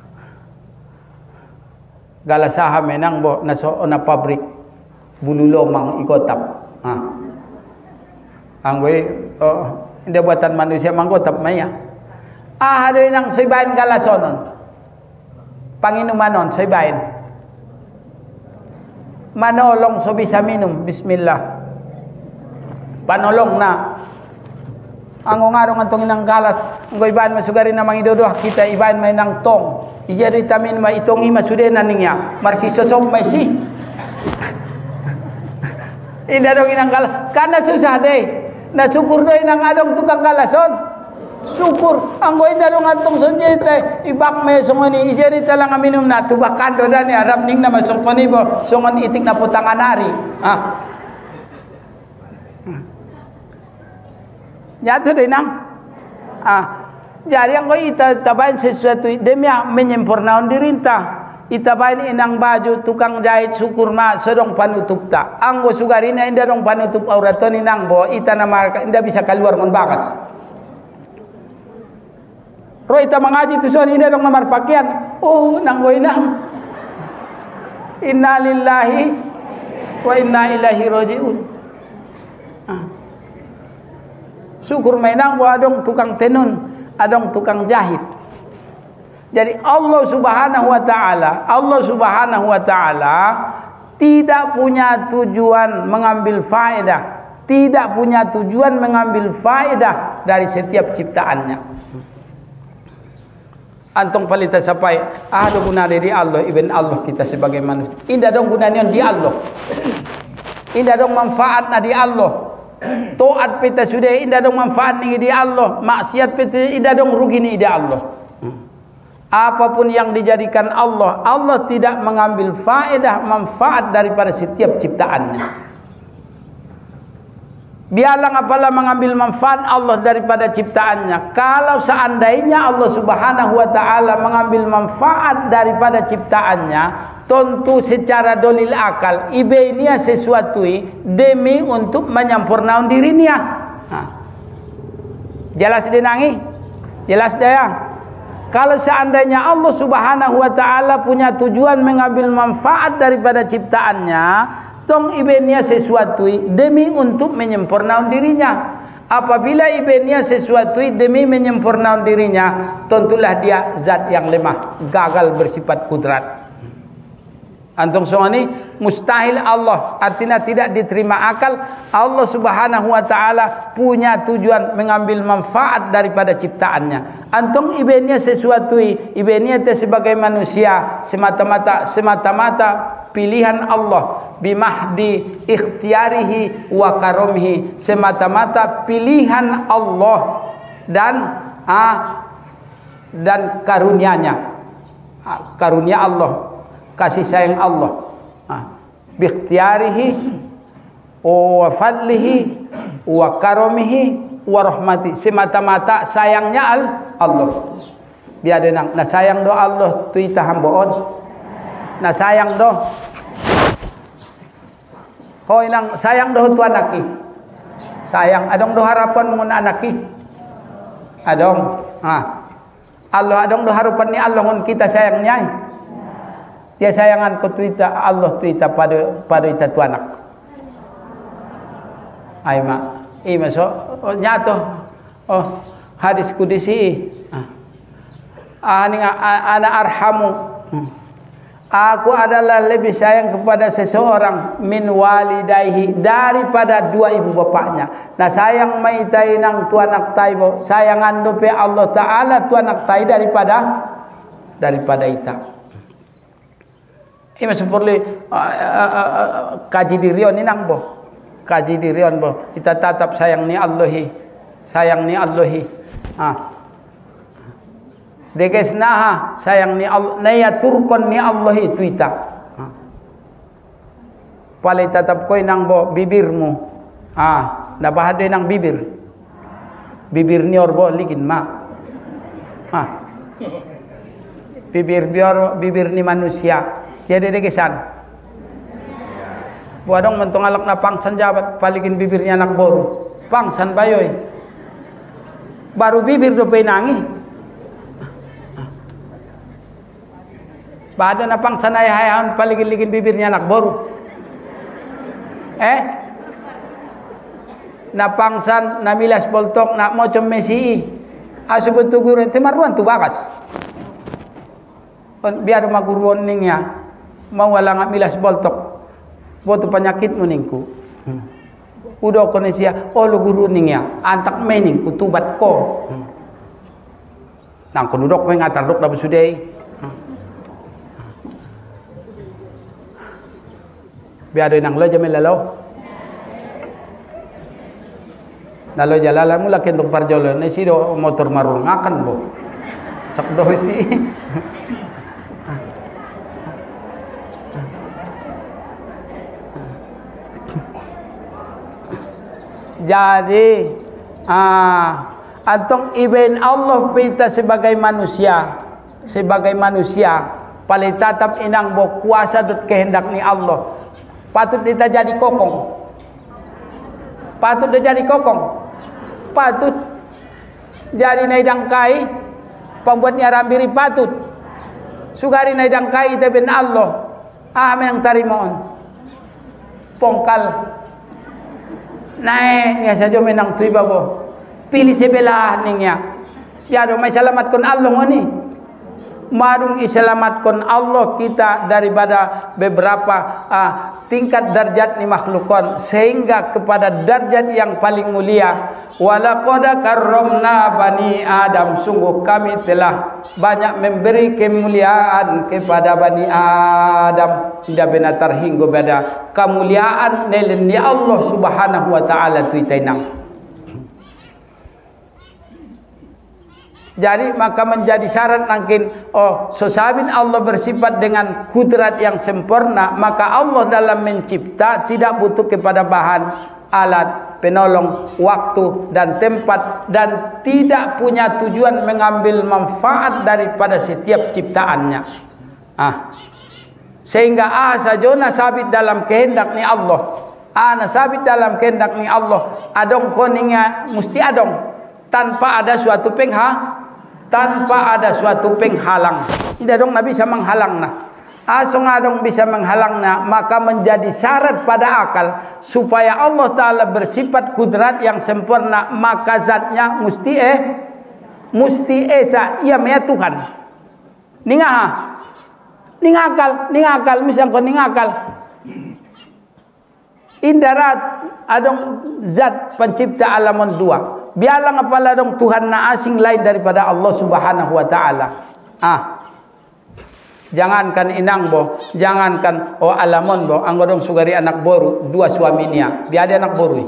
S2: galas saham menang boh naso na pabrik bulu lomang ikotap, ah, anggoy oh, ini buatan manusia mangkotap maya, ah ada yang sebain galasonon, panginumanon sebain. Manolong so bisa minum, bismillah. Panolong na. Ang ngarong antong inang galas, ang iban masugarin na mangidodoh kita iban may nang tong. Ijari tamin ma itong ima sude na niya. Marsi sosok may si. Inda dong inang galas. Kana susah deh. Nasukur do inang adong tukang galason. Syukur anggo inda dong antong sonjete ibak me songoni ijeri talang aminum na tubakan do dani arab ning na masongkoni bo songon itik na putanganari ah nyata do inang ah jadi anggo ita tabain sesuatu demi menyempurnakan dirinta ita bain inang baju tukang jahit syukur ma sedong panutup ta anggo sugarina inda dong panutup auraton inang bo ita nama inda bisa keluar ngon bakas. Roy ita mengaji tu soal ini dong nomor pakaian. Oh, nanggoy nang. Inna lillahi wa inna ilaihi rajiun. Ah. Syukur mainang bahwa adong tukang tenun, adong tukang jahit. Jadi Allah Subhanahu wa taala, Allah Subhanahu wa taala tidak punya tujuan mengambil faedah, tidak punya tujuan mengambil faedah dari setiap ciptaannya. Antong palita sapai ada guna dari Allah ibn Allah kita sebagai manusia. Indah dong gunanya di Allah. Indah dong manfaatnya di Allah. Taat pita sudah indah dong manfaat ni di Allah. Maksiat pita indah dong rugi ni di Allah. Apapun yang dijadikan Allah, Allah tidak mengambil faedah manfaat daripada setiap ciptaannya. Biarlah apalah mengambil manfaat Allah daripada ciptaannya. Kalau seandainya Allah Subhanahu wa taala mengambil manfaat daripada ciptaannya, tentu secara dolil akal ibenya sesuatu demi untuk menyempurnakan dirinya. Nah. Jelas dinangi? Jelas daya? Kalau seandainya Allah Subhanahu wa taala punya tujuan mengambil manfaat daripada ciptaannya, tong ibenya sesuatu demi untuk menyempurnakan dirinya. Apabila ibenya sesuatu demi menyempurnakan dirinya, tentulah dia zat yang lemah, gagal bersifat kudrat. Antum semua ini mustahil Allah, artinya tidak diterima akal. Allah Subhanahu wa taala punya tujuan mengambil manfaat daripada ciptaannya. Antum ibenya sesuatu, ibenya sebagai manusia semata-mata semata-mata pilihan Allah, bimahdi ikhtiarihi wa karomihi, semata-mata pilihan Allah dan ah, dan karunia-Nya. Ah, karunia Allah, kasih sayang Allah, ah, biikhtiarihi wa fadlihi wa karomihi wa rahmati, semata-mata sayangnya al Allah. Biada nang na sayang do Allah tu ita hamboon. Na sayang do. Hoy nang sayang do tu anaki. Sayang adong do harapan mun anaki. Adong. Ah. Allah adong do harapan ni Allah mun kita sayang nyai. Dia sayangan ko tu ita Allah tu ita pada pada ita tu anak. Ai ma. I maso oh, nyato. Oh hadis kudisi. Ah. Ana ana arhamu. Aku adalah lebih sayang kepada seseorang min walidayhi daripada dua ibu bapaknya. Nah sayang maitai nang tuan nak taibo, sayang andope Allah Taala tuan nak tai daripada daripada ita. Ini seperti uh, uh, uh, kaji dirion ini nang boh, kaji dirion boh. Kita tetap sayang ni Allahi, sayang ni Allahi. Ah. Dekes naha sayang ni Allah naya turkon ni Allah itu ita. Pale tatap koy nang bo bibirmu. Ah, nabahade nang bibir. Bibir ni orbo ligin ma. Ah. Bibir biar bibir ni manusia. Jadi dekesan. Buadong mentong alak na pangsan jabat paligin bibirnya anak boru. Pangsan bayoy. Baru bibir do penangi. Bada na pang sanay hayahan paligin-ligin bibirnya anak baru. Eh? Napangsan, namilas boltok, na mo mesi. Asubot tugurin, timaruan tu bakas. Biar maguruan ningya, mawala nga milas boltok. Boto penyakit mo ningku. Udo ko ni siya, o luguru ningya, antak mening kutubat ko. Nang kunudok may ngatardok na busuday. Biadoy nang loja melalo. Nalo jalalan mula kendong parjolo na sido motor marungakan bo. Cak doy si. Jadi ah antong iben Allah kita sebagai manusia, sebagai manusia paling tatap inang bo kuasa dut kehendak ni Allah. Patut kita jadi kokong. Patut dia jadi kokong. Patut jadi naidang kai. Pembuatnya rambiri patut. Sugari naidang kai itu ben Allah. Amin yang tarimoon. Pongkal. Nae niya saja menang tuiba bo. Pilih sebelah niya. Biado may salamat kon Allah mo ni. Marung iselamatkan Allah kita daripada beberapa uh, tingkat darjat ni makhlukon sehingga kepada darjat yang paling mulia. Walaqad karramna bani Adam, sungguh kami telah banyak memberi kemuliaan kepada bani Adam. Tidak benar terhingga pada kemuliaan nilai Allah Subhanahu wa taala tu itainang. Jadi maka menjadi syarat nangkin oh sesabin Allah bersifat dengan kudrat yang sempurna, maka Allah dalam mencipta tidak butuh kepada bahan, alat, penolong, waktu dan tempat, dan tidak punya tujuan mengambil manfaat daripada setiap ciptaannya. Ah. Sehingga asa jona sabit dalam kehendak ni Allah. Ana sabit dalam kehendak ni Allah. Adong koningnya mesti adong tanpa ada suatu pengha tanpa ada suatu penghalang. Tidak dong Nabi bisa menghalang nah. Asong adong bisa menghalang nah, maka menjadi syarat pada akal supaya Allah Ta'ala bersifat kudrat yang sempurna, maka zatnya mesti eh mesti esa ia mea Tuhan. Ningaha ningakal ningakal misal ko ningakal indarat adong zat pencipta alamon dua. Biarlah apala dong Tuhan na asing lain daripada Allah Subhanahu wa taala. Ah. Jangankan inang bo, jangankan oh alamon bo, anggo dong sugari anak boru dua suaminya. Biada anak boru.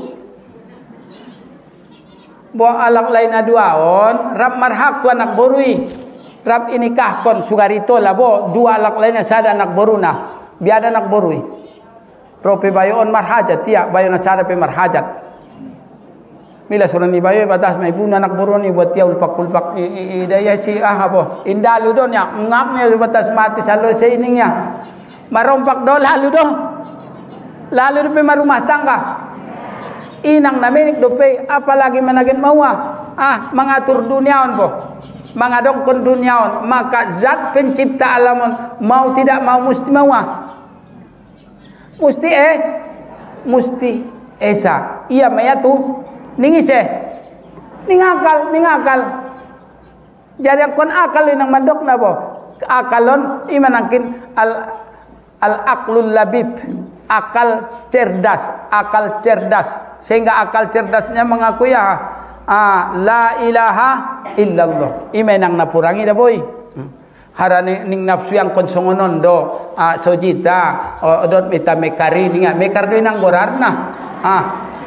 S2: Bo alak lain na duaon, rap marhak tu anak boru. Rap ini kahkon sugari to lah bo, dua alak lainnya sada anak boru na. Biada anak boru. Rope bayon marhajat tiak, bayon sada pe marhajat. Mila suran ni bayo batas may buna anak boron ni buat tiaw ulpak-ulpak idaya si ah apa indalu don ya ngap niya batas mati salo sa iningnya marompak do lalu do lalu do pe marumah tangga inang naminik do pe apalagi managin mawa ah mengatur duniaon po mangadongkon duniaon, maka zat pencipta alamon mau tidak mau mesti mawa mesti eh mesti esa iya maya tu ningise ningakal ningakal Jadi ang kon akal nang mandok na bo. Akalon imanangkin al al aqlul labib, akal cerdas, akal cerdas. Sehingga akal cerdasnya mengakui ya ah, la ilaha illallah. Imay nang napurangi da boy. Harane ning nafsu yang konsongonon do ah, sojita o dot meta mekari ninga mekar do nang gorarna. Ah.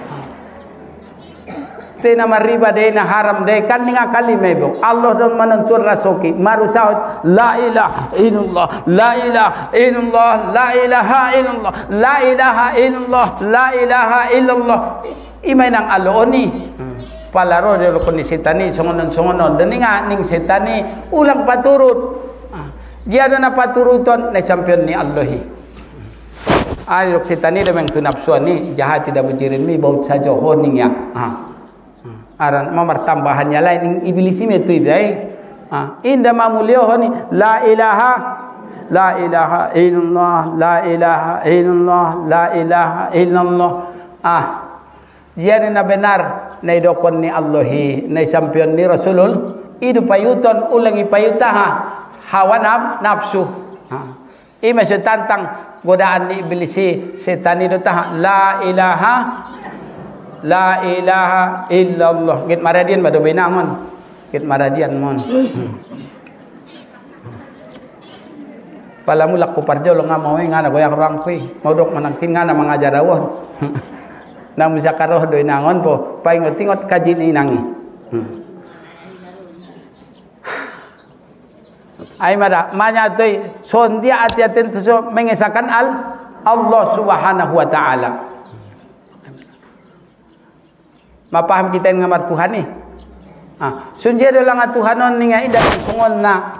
S2: Tena mariba de na haram de kan ninga kalime bo Allah don manantur rasoki maru saut la ilaha illallah la ilaha illallah la ilaha illallah la ilaha illallah la ilaha illallah imay nang aloni palaro de ko ni setani songonon songonon deninga ning setani ulang paturut dia na paturuton na sampion ni Allahi ay rok setani de meng tunapsuani jahat tidak berjirin mi baut saja honing ya ha aran mamar tambahannya lain iblis ini tu ibai ah inda mamulio honi la ilaha la ilaha illallah la ilaha illallah la ilaha illallah ah jadi na benar na idokon ni Allahi na sampion ni Rasulul idu payuton ulangi payutaha hawa nafsu ah ima tantang godaan ni iblis setan itu tah la ilaha la ilaha illallah git maradian bado benamon git maradian mon pala mulak ko parjo lo nga mau ngana goyang orang kui modok manangkin ngana mangajar awon nang musakaroh do inangon po paingot-ingot kaji ni nangi ay mara manya toy son dia ati-atin so mengesahkan al Allah Subhanahu wa taala. Mapaham kita yang ngamar Tuhan ni. Ah, sunjay dalam Tuhanon ni nga indah songon na.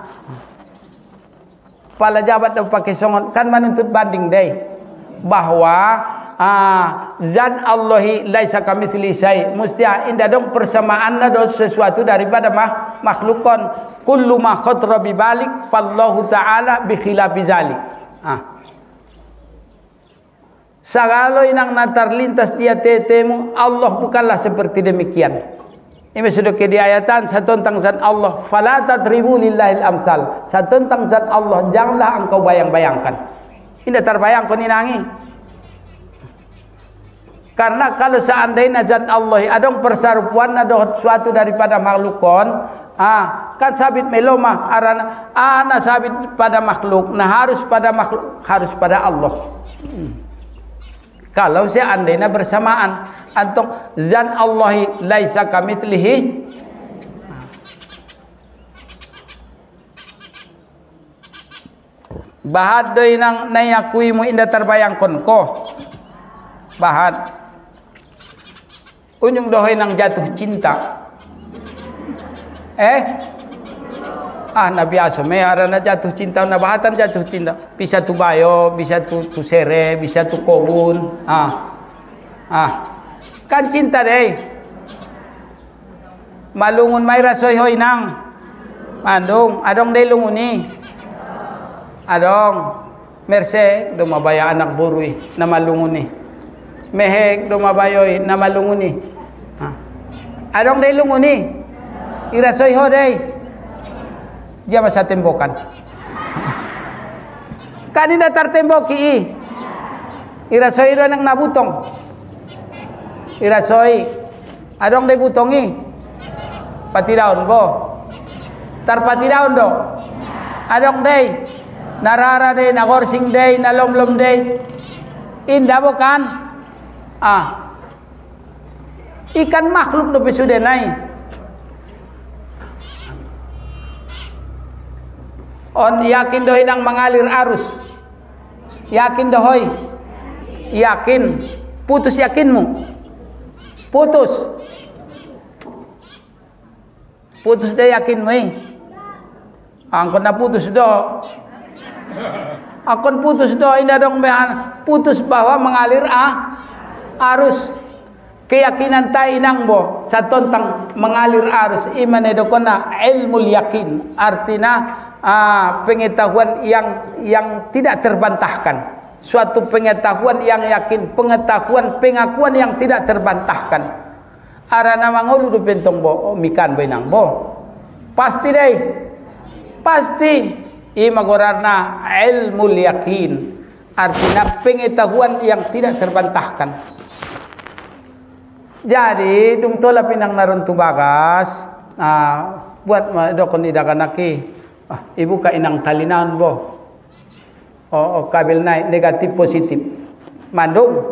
S2: Pala jabat daw pakai songon kan menuntut banding day bahwa ah zat Allahi laisa kamitsli syai. Mesti indah dong persamaan na do sesuatu daripada mah, makhlukon. Kullu ma khatra bi balik fallahu taala bi khilafi zalik. Ah. Sagaloy nang natarlintas dia tetemu Allah bukanlah seperti demikian. Ini sudah ke di ayatan satu tentang zat Allah fala tadribu lillahil amsal. Satu tentang zat Allah janganlah engkau bayang-bayangkan. Ini terbayang kau ninangi. Karena kalau seandainya zat Allah ada persarupuan ada suatu daripada makhlukon ah kan sabit meloma arana ana sabit pada makhluk nah harus pada makhluk harus pada Allah. Hmm. Kalau seandainya bersamaan antum zat Allah laisa kamitslihi bahad deui nang nayakui mu indah terbayangkeun ko bahad unjung dohoi nang jatuh cinta eh ah na biasa me arana jatuh cinta na bahatan jatuh cinta bisa tu bayo bisa tu tu sere bisa tu kobun ah ah kan cinta deh malungun may rasoy hoy nang andong adong deh lunguni adong merse do mabaya anak burui na malunguni mehek do mabayoy na malunguni ah adong deh lunguni irasoy ho deh dia masa tembokan kanina tartemboki i irasoy ro nang nabutong irasoy adong de butongi pati daun bo tar pati daun do adong de narara de nagorsing de nalomlom de indah bukan ah ikan makhluk do pesude nai on yakin dohi nang mengalir arus yakin dohoi yakin putus yakinmu putus putus deh yakinmu eh angkon na putus do akon putus do indah dong behan putus bahwa mengalir ah arus keyakinan tai nang bo satontang mengalir arus iman edokona ilmul yakin artinya ah, pengetahuan yang yang tidak terbantahkan suatu pengetahuan yang yakin pengetahuan pengakuan yang tidak terbantahkan arana mangolu do pentong bo oh, mikan benang bo Pasti deh. Pasti. Ima gorarna ilmul yakin. Artinya pengetahuan yang tidak terbantahkan. Jadi dung tola pinang naron tu bagas. Ah, buat dokon idakanaki. Ah, ibu ka inang talinan bo. O, o kabil naik negatif positif. Mandung.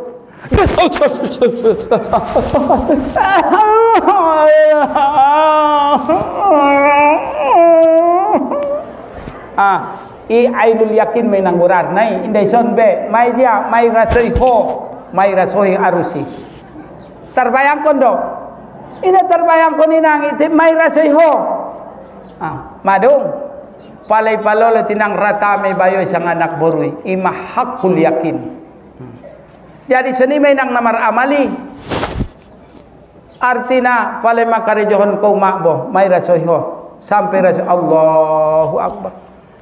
S2: Ah, i ainul yakin may nanggurar nay inday son be may dia may rasoy ho may rasoy arusi terbayang kondo ina terbayang kon inang iti may rasoy ho ah madung palay palolo tinang rata may bayo isang anak borui ima hakul yakin. Jadi seni may nang namar amali artina palay makarejohon ko makbo may rasoy ho sampai rasoy Allahu Akbar.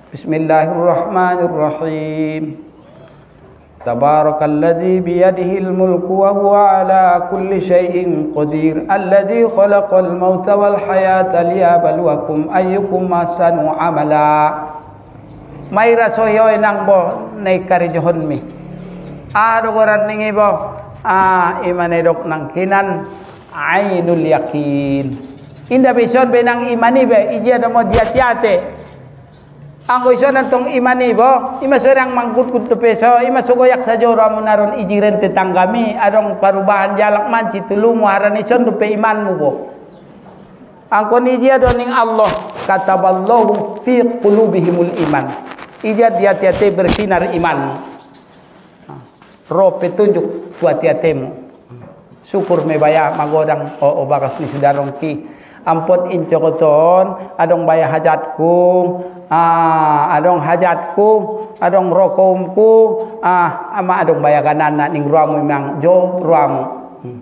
S2: Bismillahirrahmanirrahim. Tabarakalladzi biyadihil mulku wa huwa ala kulli syai'in qadir. Alladzi khalaqal mauta wal hayata liyabluwakum ayyukum ahsanu amala. May rasoyo nang bo nay karijohon mi. Ado goran ningi bo ah imanedok nang kinan ainul yakin. Inda bison benang imani be ija mo diatiate. Ang iso nantong imani bo, ima serang mangkut-kut peso, ima sugoyak sa jora mo naron ijiren tetanggami, adong parubahan jalak manci tulumu haran ison dupe iman mo bo. Ang koni dia doning Allah, kataballahu fi qulubihimul iman. Ija dia tiate bersinar iman. Roh petunjuk buat tiatemu. Syukur me baya magodang o, o bakas ni sudarong ki. Ampun incokoton adong baya hajatku ah adong hajatku adong rokomku ah ama adong baya kanana ning ruamu mang jo ruamu hmm.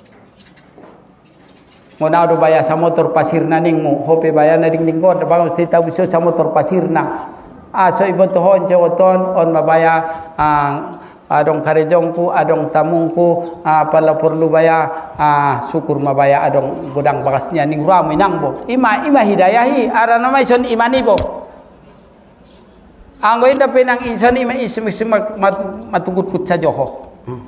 S2: Ngona do baya sa motor pasirna ningmu hope baya na ding dingkot bang kita biso sa motor pasirna ah so ibotohon cokoton on mabaya ah adong karejongku adong tamungku ah, pala perlu baya ah, syukur mabaya adong godang bakasnya ning ruam inang bo ima ima hidayahi ara nama ison imani bo anggo inda penang insan ima isem isem matugut kut sajoho hmm.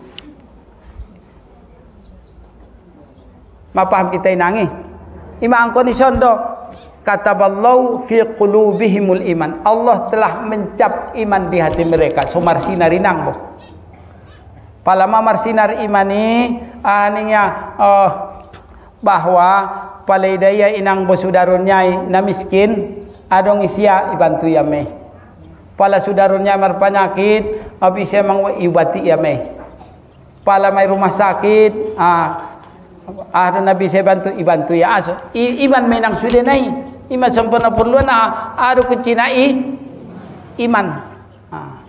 S2: Mapaham kita inangi ima angkon ison do kataballahu fi qulubihimul iman. Allah telah mencap iman di hati mereka. So marsinar inang bo. Palama marsinar imani aningnya uh, bahwa palaidaya inang bo sudarunyai na miskin adong isya ibantu yame. Pala sudarunya marpanyakit abis emang ibati yame. Pala may rumah sakit ah ada nabi saya bantu ibantu ya aso iman menang sudah naik iman sempurna perlu na ada kecinai iman ah.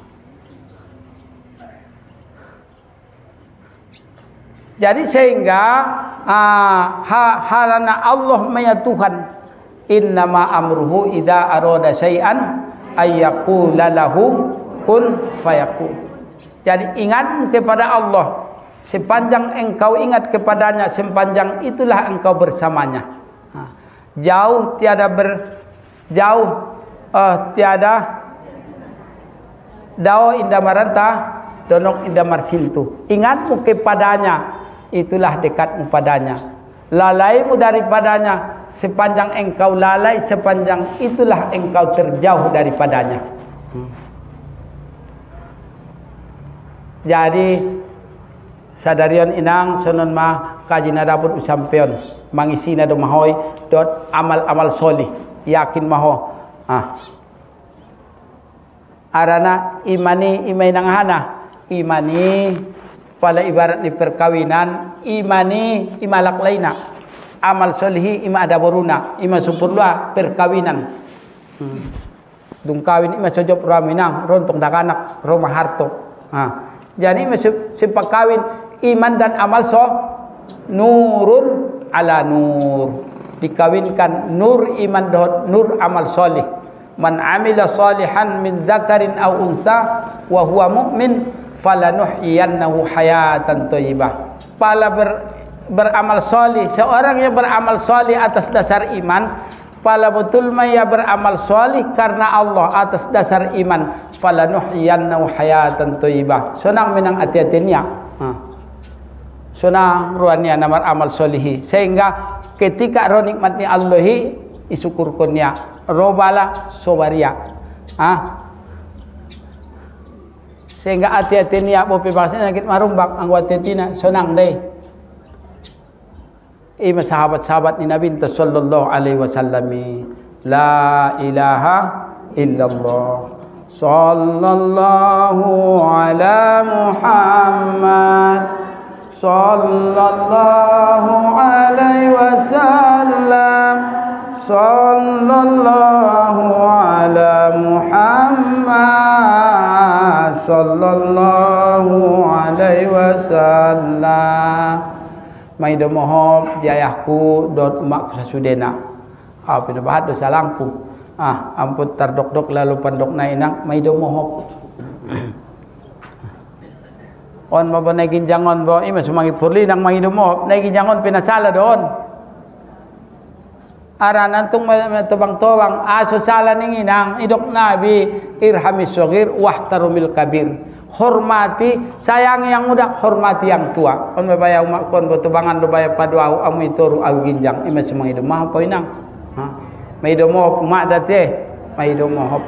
S2: Jadi sehingga ah, ha, harana Allah maya Tuhan innama amruhu idza arada syai'an ayyaqula lahu kun fayakun. Jadi ingat kepada Allah. Sepanjang engkau ingat kepadanya, sepanjang itulah engkau bersamanya. Jauh tiada ber, jauh uh, tiada dao indah maranta, donok indah marsintu. Ingatmu kepadanya, itulah dekatmu padanya. Lalaimu daripadanya, sepanjang engkau lalai, sepanjang itulah engkau terjauh daripadanya. Hmm. Jadi sadarion inang sonon ma kaji na dapat usampion mangisi na dumahoy dot amal-amal solih yakin maho ah arana imani imay nang hana imani pala ibarat ni perkawinan imani imalak laina amal solihi ima ada boruna ima sempurna perkawinan hmm. Dung kawin ima sojop raminang rontong dakanak rumah harto ah jadi masuk sepak kawin iman dan amal so nurun ala nur dikawinkan nur iman dan nur amal solih man amila salihan min dzakarin aw unsa wa huwa mu'min falanuhyiyannahu hayatan thayyibah. Pala ber, beramal solih seorang yang beramal solih atas dasar iman pala betul maya beramal solih karena Allah atas dasar iman, falanuhyiyannahu hayatan thayyibah. Sonang minang ati-atinya. Ha. Sonang ruannya namar amal solihi. Sehingga ketika ro nikmatnya Allahi isukurkunnya, robala sobaria. Ha. Sehingga ati-atinya bopi bahasa sakit marumbak anggo ati-atina sonang deh. Ima sahabat-sahabat ni Nabi sallallahu alaihi wasallam, la ilaha illallah sallallahu ala Muhammad sallallahu alaihi wasallam sallallahu ala Muhammad sallallahu alaihi wasallam. Mai do mohon jayahku dot mak sasudena. Ah pina bahat do salangku. Ah ampun tardok-dok lalu pandok na inang mai do mohon. On mabo nagin jangon bo ima sumangi purli nang mai do mohon nagin jangon pinasala doon. Aranan tung tubang-tubang aso sala ning inang idok nabi irhamis shaghir wahtarumil kabir. Hormati, sayangi yang muda, hormati yang tua. On babaya umak kon botubangan do baya padua amu itoru au ginjang ima semang hidup mah poinang. Ha. Mai do mo umak date, mai do mo hop.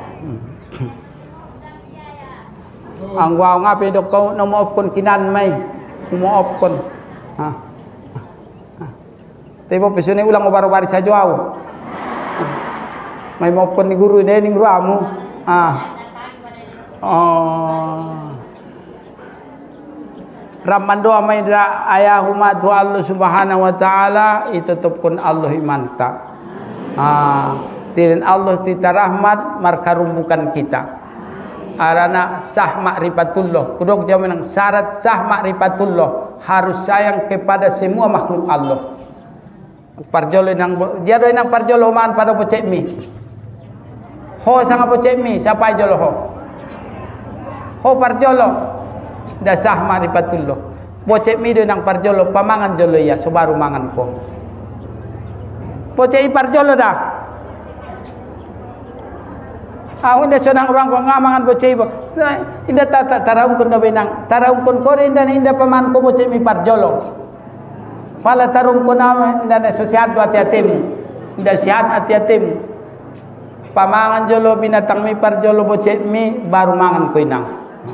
S2: Ang wow ngapi do ko no mo kon kinan mai. Mo op kon. Ha. Tebo pesone ulang obar-obar sajo au. Mai mo kon ni guru de ning ruamu. Ah. Oh. Ramman doa mai da ayahuma tu Allah subhanahu wa ta'ala itutupkun Allah imanta. Ah, tilin Allah tita rahmat markarumbukan kita. Arana sah ma'rifatullah. Kudok jauh menang syarat sah ma'rifatullah harus sayang kepada semua makhluk Allah. Parjolo nang dia do nang parjolo man pada pocek mi. Ho sanga pocek mi siapa jolo ho? Ho parjolo dasah marifatullah. Bocek mi do nang parjolo pamangan jolo ya sebaru mangan ko. Bocek parjolo dah. Ah unda sonang orang ko ngamangan bocek bo. Inda tata taraum kun do benang. Taraum kun ko inda inda paman ko bocek mi parjolo. Pala tarum ko na inda na sosiat do ati-atim. Inda sihat ati-atim. Pamangan jolo binatang mi parjolo bocek mi baru mangan ko inang.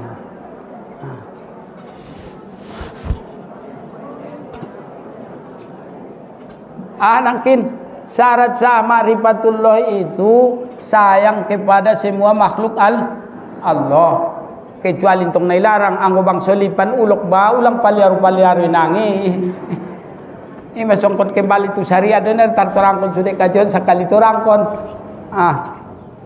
S2: Anangkin syarat sah ma'rifatullah itu sayang kepada semua makhluk al Allah kecuali tong nailarang anggo bang solipan ulok ba ulang paliaru-paliaru nangi i masongkon kembali tu syariat dener tartorangkon sudah kajian sekali torangkon ah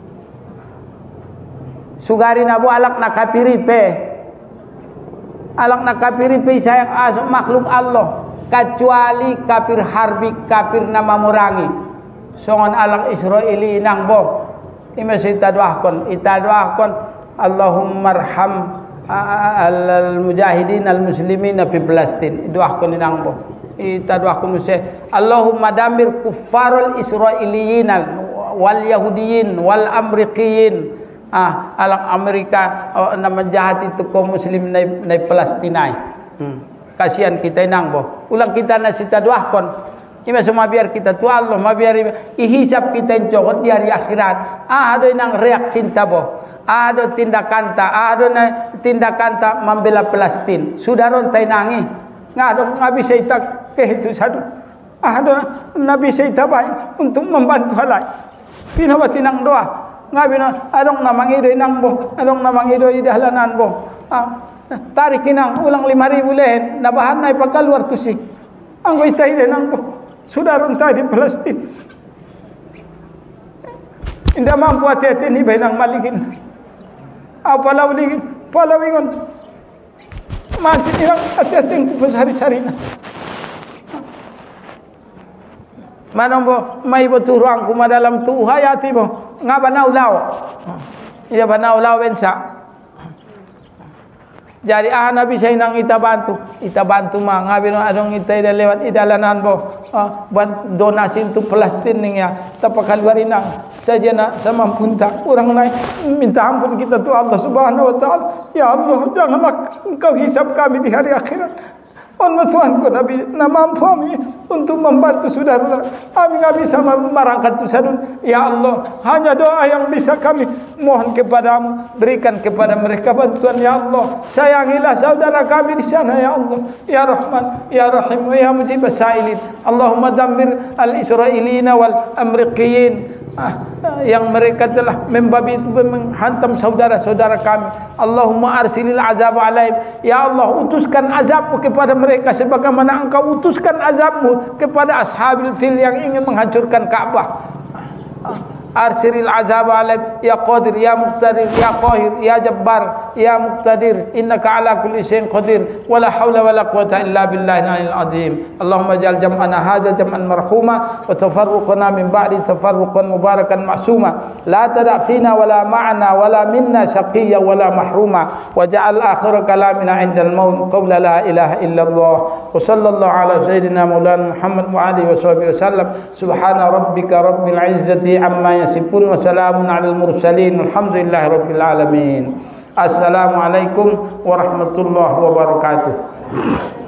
S2: sugari nabu alak na kapiripe alak na kapiripe sayang asok makhluk Allah kecuali kafir harbi kafir nama murangi songon alang Israeli nang bo imasi tadwahkon itadwahkon Allahumma arham al mujahidin al muslimin fi Palestin idwahkon nang bo itadwahkon se Allahumma damir kuffarul israiliyin wal yahudiyin wal amrikiyin ah alang Amerika oh, nama jahat itu kaum muslim nai nai Palestina hmm. Kasihan kita nang bo ulang kita nasita doahkon ima semua biar kita tu Allah ma biar ihisap kita encokot di hari akhirat ah ada nang reaksi tabo ah ada tindakan ta ah ada tindakan ta membela Palestin sudah rontai nangi ngado ngabi seitak ke itu satu ah ada nabi seitabai untuk membantu halai pinawati nang doa ngabi na adong namang ido nang bo adong namang ido di dahalanan bo ah tarik inang ulang lima ribu lehen nabahan na ipagkaluar to si anggo itay din ang sudah runtay di Palestin inda mampu ati-ati ni bainang maligin aw palawligin palawingon mantin ilang ati-ati ang kupasari-sari na manong bo may boturuang kumadalam tu hayati bo nga banaw-law iya banaw-law bensa Jadi ah Nabi saya nang ita bantu, ita bantu mah ngabi no adong ita ida lewat idalanan bo, ah, buat donasi untuk Palestin ning ya, tapakal barinang saja nak semampunta orang lain minta ampun kita tu Allah Subhanahu Wa Taala. Ya Allah, janganlah Engkau hisab kami di hari akhirat. Allah Tuhanku Nabi na mampu kami untuk membantu saudara. Kami nggak bisa merangkat tusadun. Ya Allah, hanya doa yang bisa kami mohon kepadamu. Berikan kepada mereka bantuan ya Allah. Sayangilah saudara kami di sana ya Allah. Ya Rahman, Ya Rahim, Ya Mujib as-Sa'ilin. Allahumma dammir al-Israilina wal Amrikiyin. Ah, yang mereka telah membabi menghantam saudara-saudara kami. Allahumma arsilil azab alaihim. Ya Allah, utuskan azabmu kepada mereka sebagaimana Engkau utuskan azabmu kepada ashabil fil yang ingin menghancurkan Ka'bah. Arsilil azab alaihim ya Qadir, Ya Muqtadir, Ya Qahir, Ya Jabbar, Ya Muqtadir, innaka ala kulli syai'in qadir, wala hawla wala quwwata illa billahil aliyyil azim. Allahumma ja'al jam'ana hadha jam'an marhuma wa tafarruqana min ba'di tafarruqan mubarakan ma'suma, la tada' fina wala ma'ana wala minna shaqiyya wala mahruma, wa ja'al akhir kalamina 'indal maut qawla la ilaha illallah. Wa sallallahu ala sayyidina maulana Muhammad wa alihi wa sahbihi wasallam. Subhana rabbika rabbil izzati amma yasifun wa salamun alal mursalin alhamdulillahi rabbil alamin. Assalamualaikum warahmatullahi wabarakatuh.